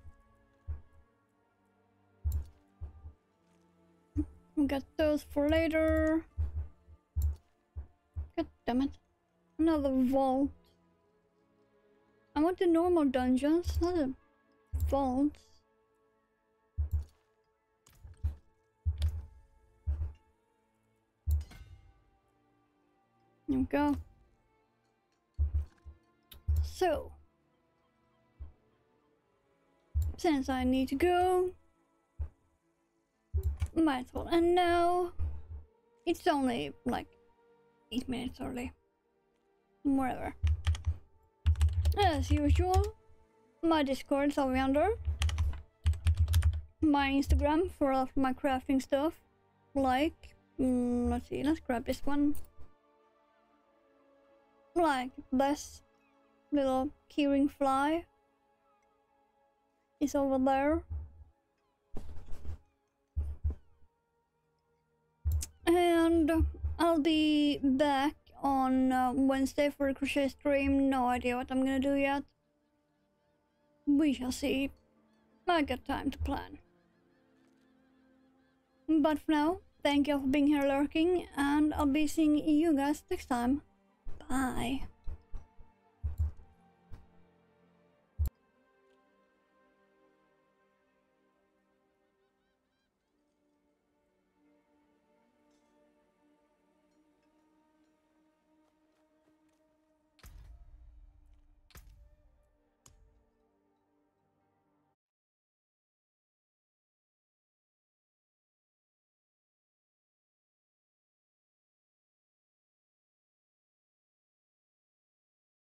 We got those for later. God damn it. Another vault. I want the normal dungeons, not the vaults. There we go. So, since I need to go, might as well end now. It's only like eight minutes early. Whatever. As usual, my Discord is over yonder. My Instagram for all of my crafting stuff. Like, mm, let's see, let's grab this one. Like this little keyring fly is over there. And I'll be back on uh, Wednesday for a crochet stream. No idea what I'm gonna do yet. We shall see. I got time to plan. But for now, thank you all for being here lurking, and I'll be seeing you guys next time. Bye.